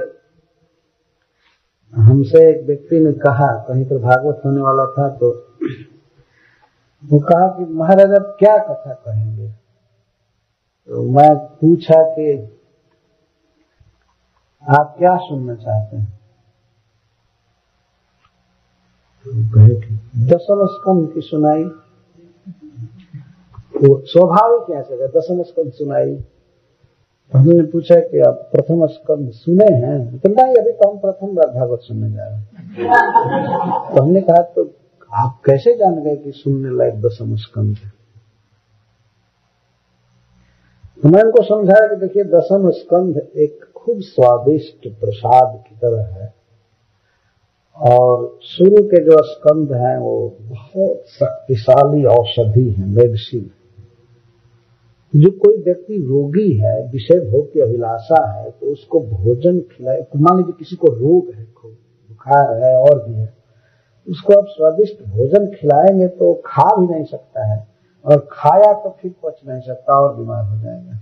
हमसे एक व्यक्ति ने कहा, कहीं पर भागवत होने वाला था, तो वो कहा कि महाराज अब क्या कथा कहेंगे। तो मैं पूछा कि आप क्या सुनना चाहते हैं। कहे कि दशम स्कंद की सुनाई। तो स्वाभाविक कैसे है, दशम स्कंद सुनाई। हमने पूछा कि आप प्रथम स्कंद सुने हैं? तो नहीं, अभी तो हम प्रथम बार भागवत सुनने जा रहे हैं। तो हमने कहा तो आप कैसे जान गए कि सुनने लायक दशम स्कंद है? तो मैं उनको समझाया कि देखिए दशम स्कंद एक खूब स्वादिष्ट प्रसाद की तरह है, और शुरू के जो स्कंद हैं वो बहुत शक्तिशाली औषधि है, मेडिसिन। जो कोई व्यक्ति रोगी है, विषय भोग की अभिलाषा है, तो उसको भोजन खिलाए। मान लीजिए किसी को रोग है, बुखार है और भी है, उसको आप स्वादिष्ट भोजन खिलाएंगे तो खा भी नहीं सकता है, और खाया तो फिर पच नहीं सकता और बीमार हो जाएगा।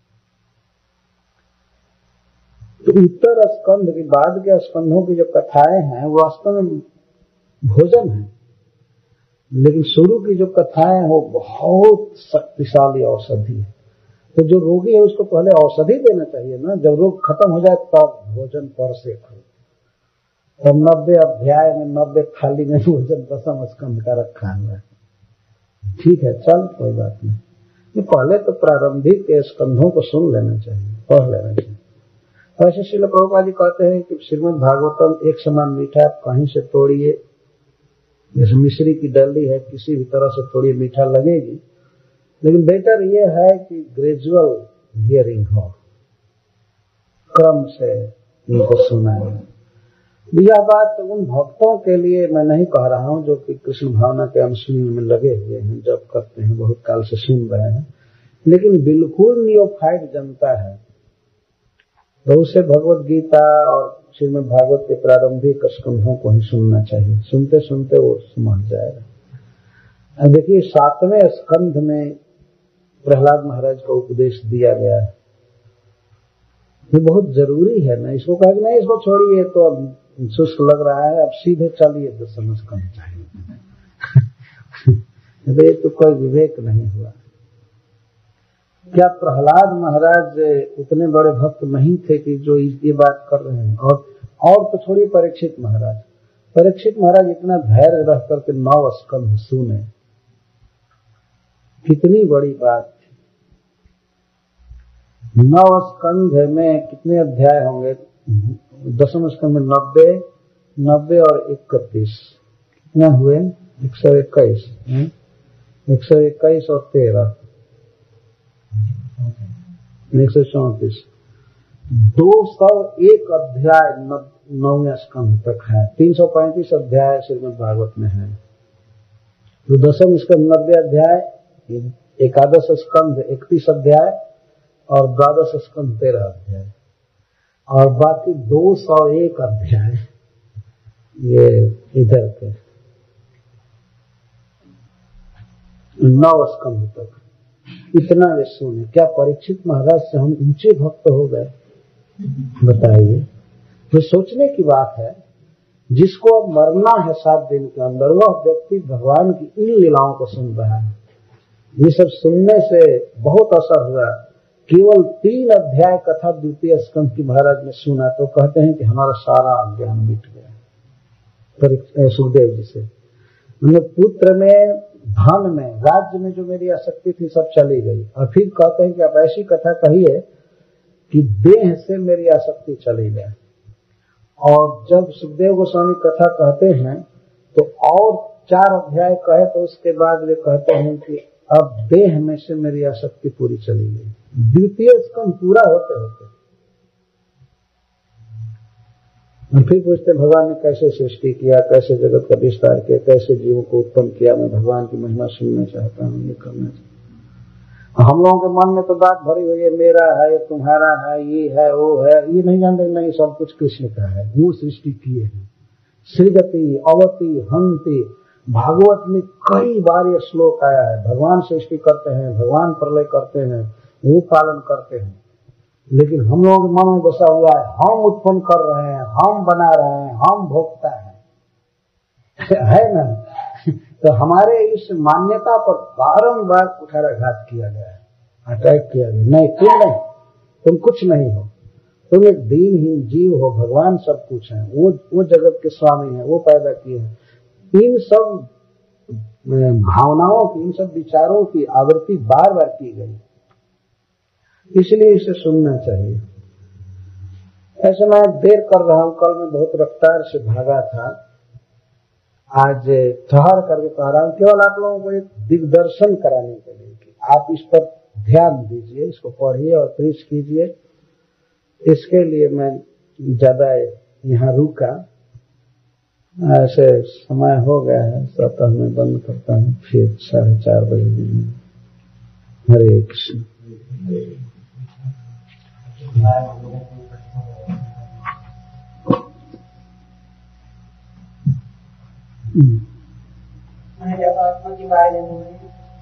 तो उत्तर स्कंद के बाद के स्कंधों की जो कथाएं हैं वो वास्तव में भोजन है, लेकिन शुरू की जो कथाएं हैं वो बहुत शक्तिशाली औषधि है। तो जो रोगी है उसको पहले औषधि देना चाहिए ना, जब रोग खत्म हो जाए तब भोजन पर से खाओ। तो 90 अध्याय में 90 थाली में भोजन दशम स्कंद का रखा हुआ है। ठीक है, चल कोई बात नहीं। ये पहले तो प्रारंभिक के स्कंधों को सुन लेना चाहिए, पढ़ लेना चाहिए। ऐसे श्रील प्रभुपाद जी कहते हैं कि श्रीमद् भागवतम एक समान मीठा, आप कहीं से तोड़िए, जैसे मिश्री की डली है, किसी भी तरह से थोड़ी मीठा लगेगी, लेकिन बेटर ये है कि ग्रेजुअल हियरिंग हो, क्रम से इनको सुनाए। यह बात उन भक्तों के लिए मैं नहीं कह रहा हूं जो कि कृष्ण भावना के अनुशीलन में लगे हुए हैं, जब करते हैं, बहुत काल से सुन रहे हैं, लेकिन बिल्कुल नियोफाइड जनता है तो उसे भगवत गीता और श्रीमद् भागवत के प्रारंभिक स्कंधों को ही सुनना चाहिए। सुनते सुनते वो समझ जाएगा। देखिए 7वें स्कंध में प्रहलाद महाराज को उपदेश दिया गया है, ये बहुत जरूरी है ना। इसको कहा कि नहीं इसको छोड़िए तो अब सुस्त लग रहा है, अब सीधे चलिए दशम स्कंध चाहिए। तो कोई विवेक नहीं हुआ। क्या प्रहलाद महाराज उतने बड़े भक्त नहीं थे कि जो ये बात कर रहे हैं? और तो छोड़िए परीक्षित महाराज इतना धैर्य रह करके 9 स्कंध सुने, कितनी बड़ी बात थी। 9 स्कंध में कितने अध्याय होंगे? 10वें स्कंध में 90 और 31 कितना हुए? 121 121 और 13 134। 201 अध्याय 9वें स्कंध तक है। 335 अध्याय श्रीमद् भागवत में है। तो 10वें स्कंध 90 अध्याय, 11 स्कंध 31 अध्याय और 12 स्कंध 13 अध्याय, और बाकी 201 अध्याय ये इधर के 9 स्कंध तक। इतना वे सुने। क्या परीक्षित महाराज से हम ऊंचे भक्त हो गए? बताइए। तो सोचने की बात है, जिसको अब मरना है 7 दिन के अंदर, वह व्यक्ति भगवान की इन लीलाओं को सुन रहा है। ये सब सुनने से बहुत असर हुआ। केवल 3 अध्याय कथा 2 स्कंध की महाराज ने सुना तो कहते हैं कि हमारा सारा अज्ञान मिट गया। सुखदेव जी से मतलब पुत्र में, धन में, राज्य में जो मेरी आसक्ति थी सब चली गई। और फिर कहते हैं कि आप ऐसी कथा कहिए कि देह से मेरी आसक्ति चली गई। और जब सुखदेव गोस्वामी कथा कहते हैं तो और 4 अध्याय कहे तो उसके बाद वे कहते हैं कि अब देह में से मेरी आसक्ति पूरी चली गई। 2 स्कंध पूरा होते होते और फिर पूछते भगवान ने कैसे सृष्टि किया, कैसे जगत का विस्तार किया, कैसे जीवों को उत्पन्न किया। मैं भगवान की महिमा सुनना चाहता हूँ, ये करना चाहता हूँ। हम लोगों के मन में तो बात भरी हुई है, मेरा है, ये तुम्हारा है, ये है, वो है। ये नहीं जानते नहीं, सब कुछ कृष्ण का है, वो सृष्टि किए हैं। सृजति अवति हंति, भागवत में कई बार ये श्लोक आया है। भगवान सृष्टि करते हैं, भगवान प्रलय करते हैं, वो पालन करते हैं। लेकिन हम लोगों के मन में बसा हुआ है, हम उत्पन्न कर रहे हैं, हम बना रहे हैं, हम भोगता है ना। तो हमारे इस मान्यता पर बारंबार कुठाराघात किया गया है, अटैक किया गया। नहीं, तुम कुछ नहीं हो, तुम एक दीनहीन जीव हो, भगवान सब कुछ है, वो जगत के स्वामी है, वो पैदा किए हैं। इन सब भावनाओं की, इन सब विचारों की आवृत्ति बार बार की गई, इसलिए इसे सुनना चाहिए। ऐसे मैं देर कर रहा हूं, कल मैं बहुत रफ्तार से भागा था, आज ठहर करके कह रहा हूं, केवल आप लोगों को एक दिग्दर्शन कराने के लिए कि आप इस पर ध्यान दीजिए, इसको पढ़िए और प्रीच कीजिए। इसके लिए मैं ज्यादा यहाँ रुका। ऐसे समय हो गया है, स्वतः मैं बंद करता हूँ, फिर 4:30 बजे। हरे कृष्ण। आत्मा के बारे में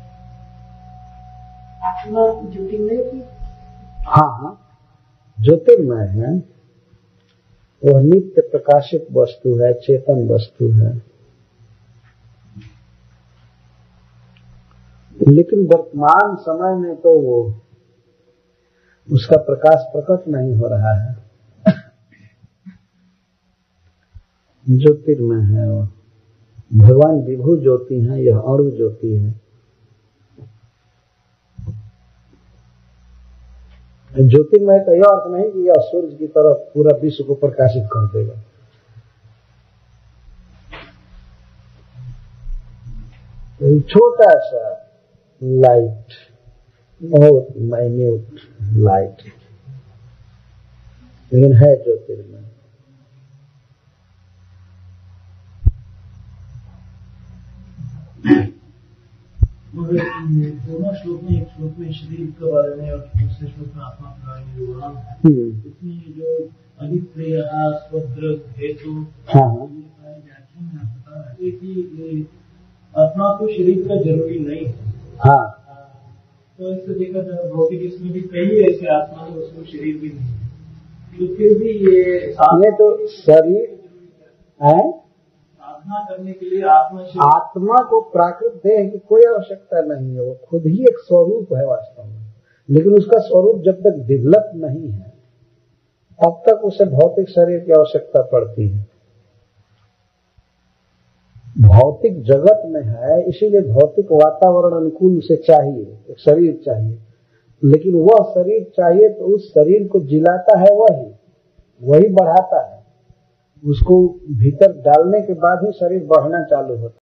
आत्मा ज्योतिर्मय की, हाँ, ज्योतिर्मय है। वह नित्य प्रकाशित वस्तु है, चेतन वस्तु है। लेकिन वर्तमान समय में तो वो उसका प्रकाश प्रकट नहीं हो रहा है। ज्योतिर्मय है वो। भगवान विभु ज्योति है, यह अणु ज्योति है। ज्योतिर्मय का यह अर्थ नहीं कि यह सूर्य की तरफ पूरा विश्व को प्रकाशित कर देगा। छोटा सा लाइट, बहुत माइन्यूट लाइट, लेकिन है ज्योतिर्मय। दोनों श्लोक में, एक श्लोक में शरीर के बारे में और दूसरे श्लोक में आत्मा के बारे में विवरण है। इसमें जो अभिप्रेय स्वत्र हेतु व्याख्या में आता है कि आत्मा तो शरीर का जरूरी नहीं है। हाँ, तो इससे देखा जाए भौतिक, इसमें भी कई ऐसे आत्मा है उसमें शरीर भी नहीं है, तो फिर भी ये तो शरीर है। साधना करने के लिए आत्मा को प्राकृत देह की कोई आवश्यकता नहीं है, वो खुद ही एक स्वरूप है वास्तव में। लेकिन उसका स्वरूप जब तक डेवलप नहीं है तब तक उसे भौतिक शरीर की आवश्यकता पड़ती है। भौतिक जगत में है, इसीलिए भौतिक वातावरण अनुकूल उसे चाहिए, एक शरीर चाहिए। लेकिन वह शरीर चाहिए तो उस शरीर को जिलाता है वही बढ़ाता है। उसको भीतर डालने के बाद ही शरीर बढ़ना चालू होता है।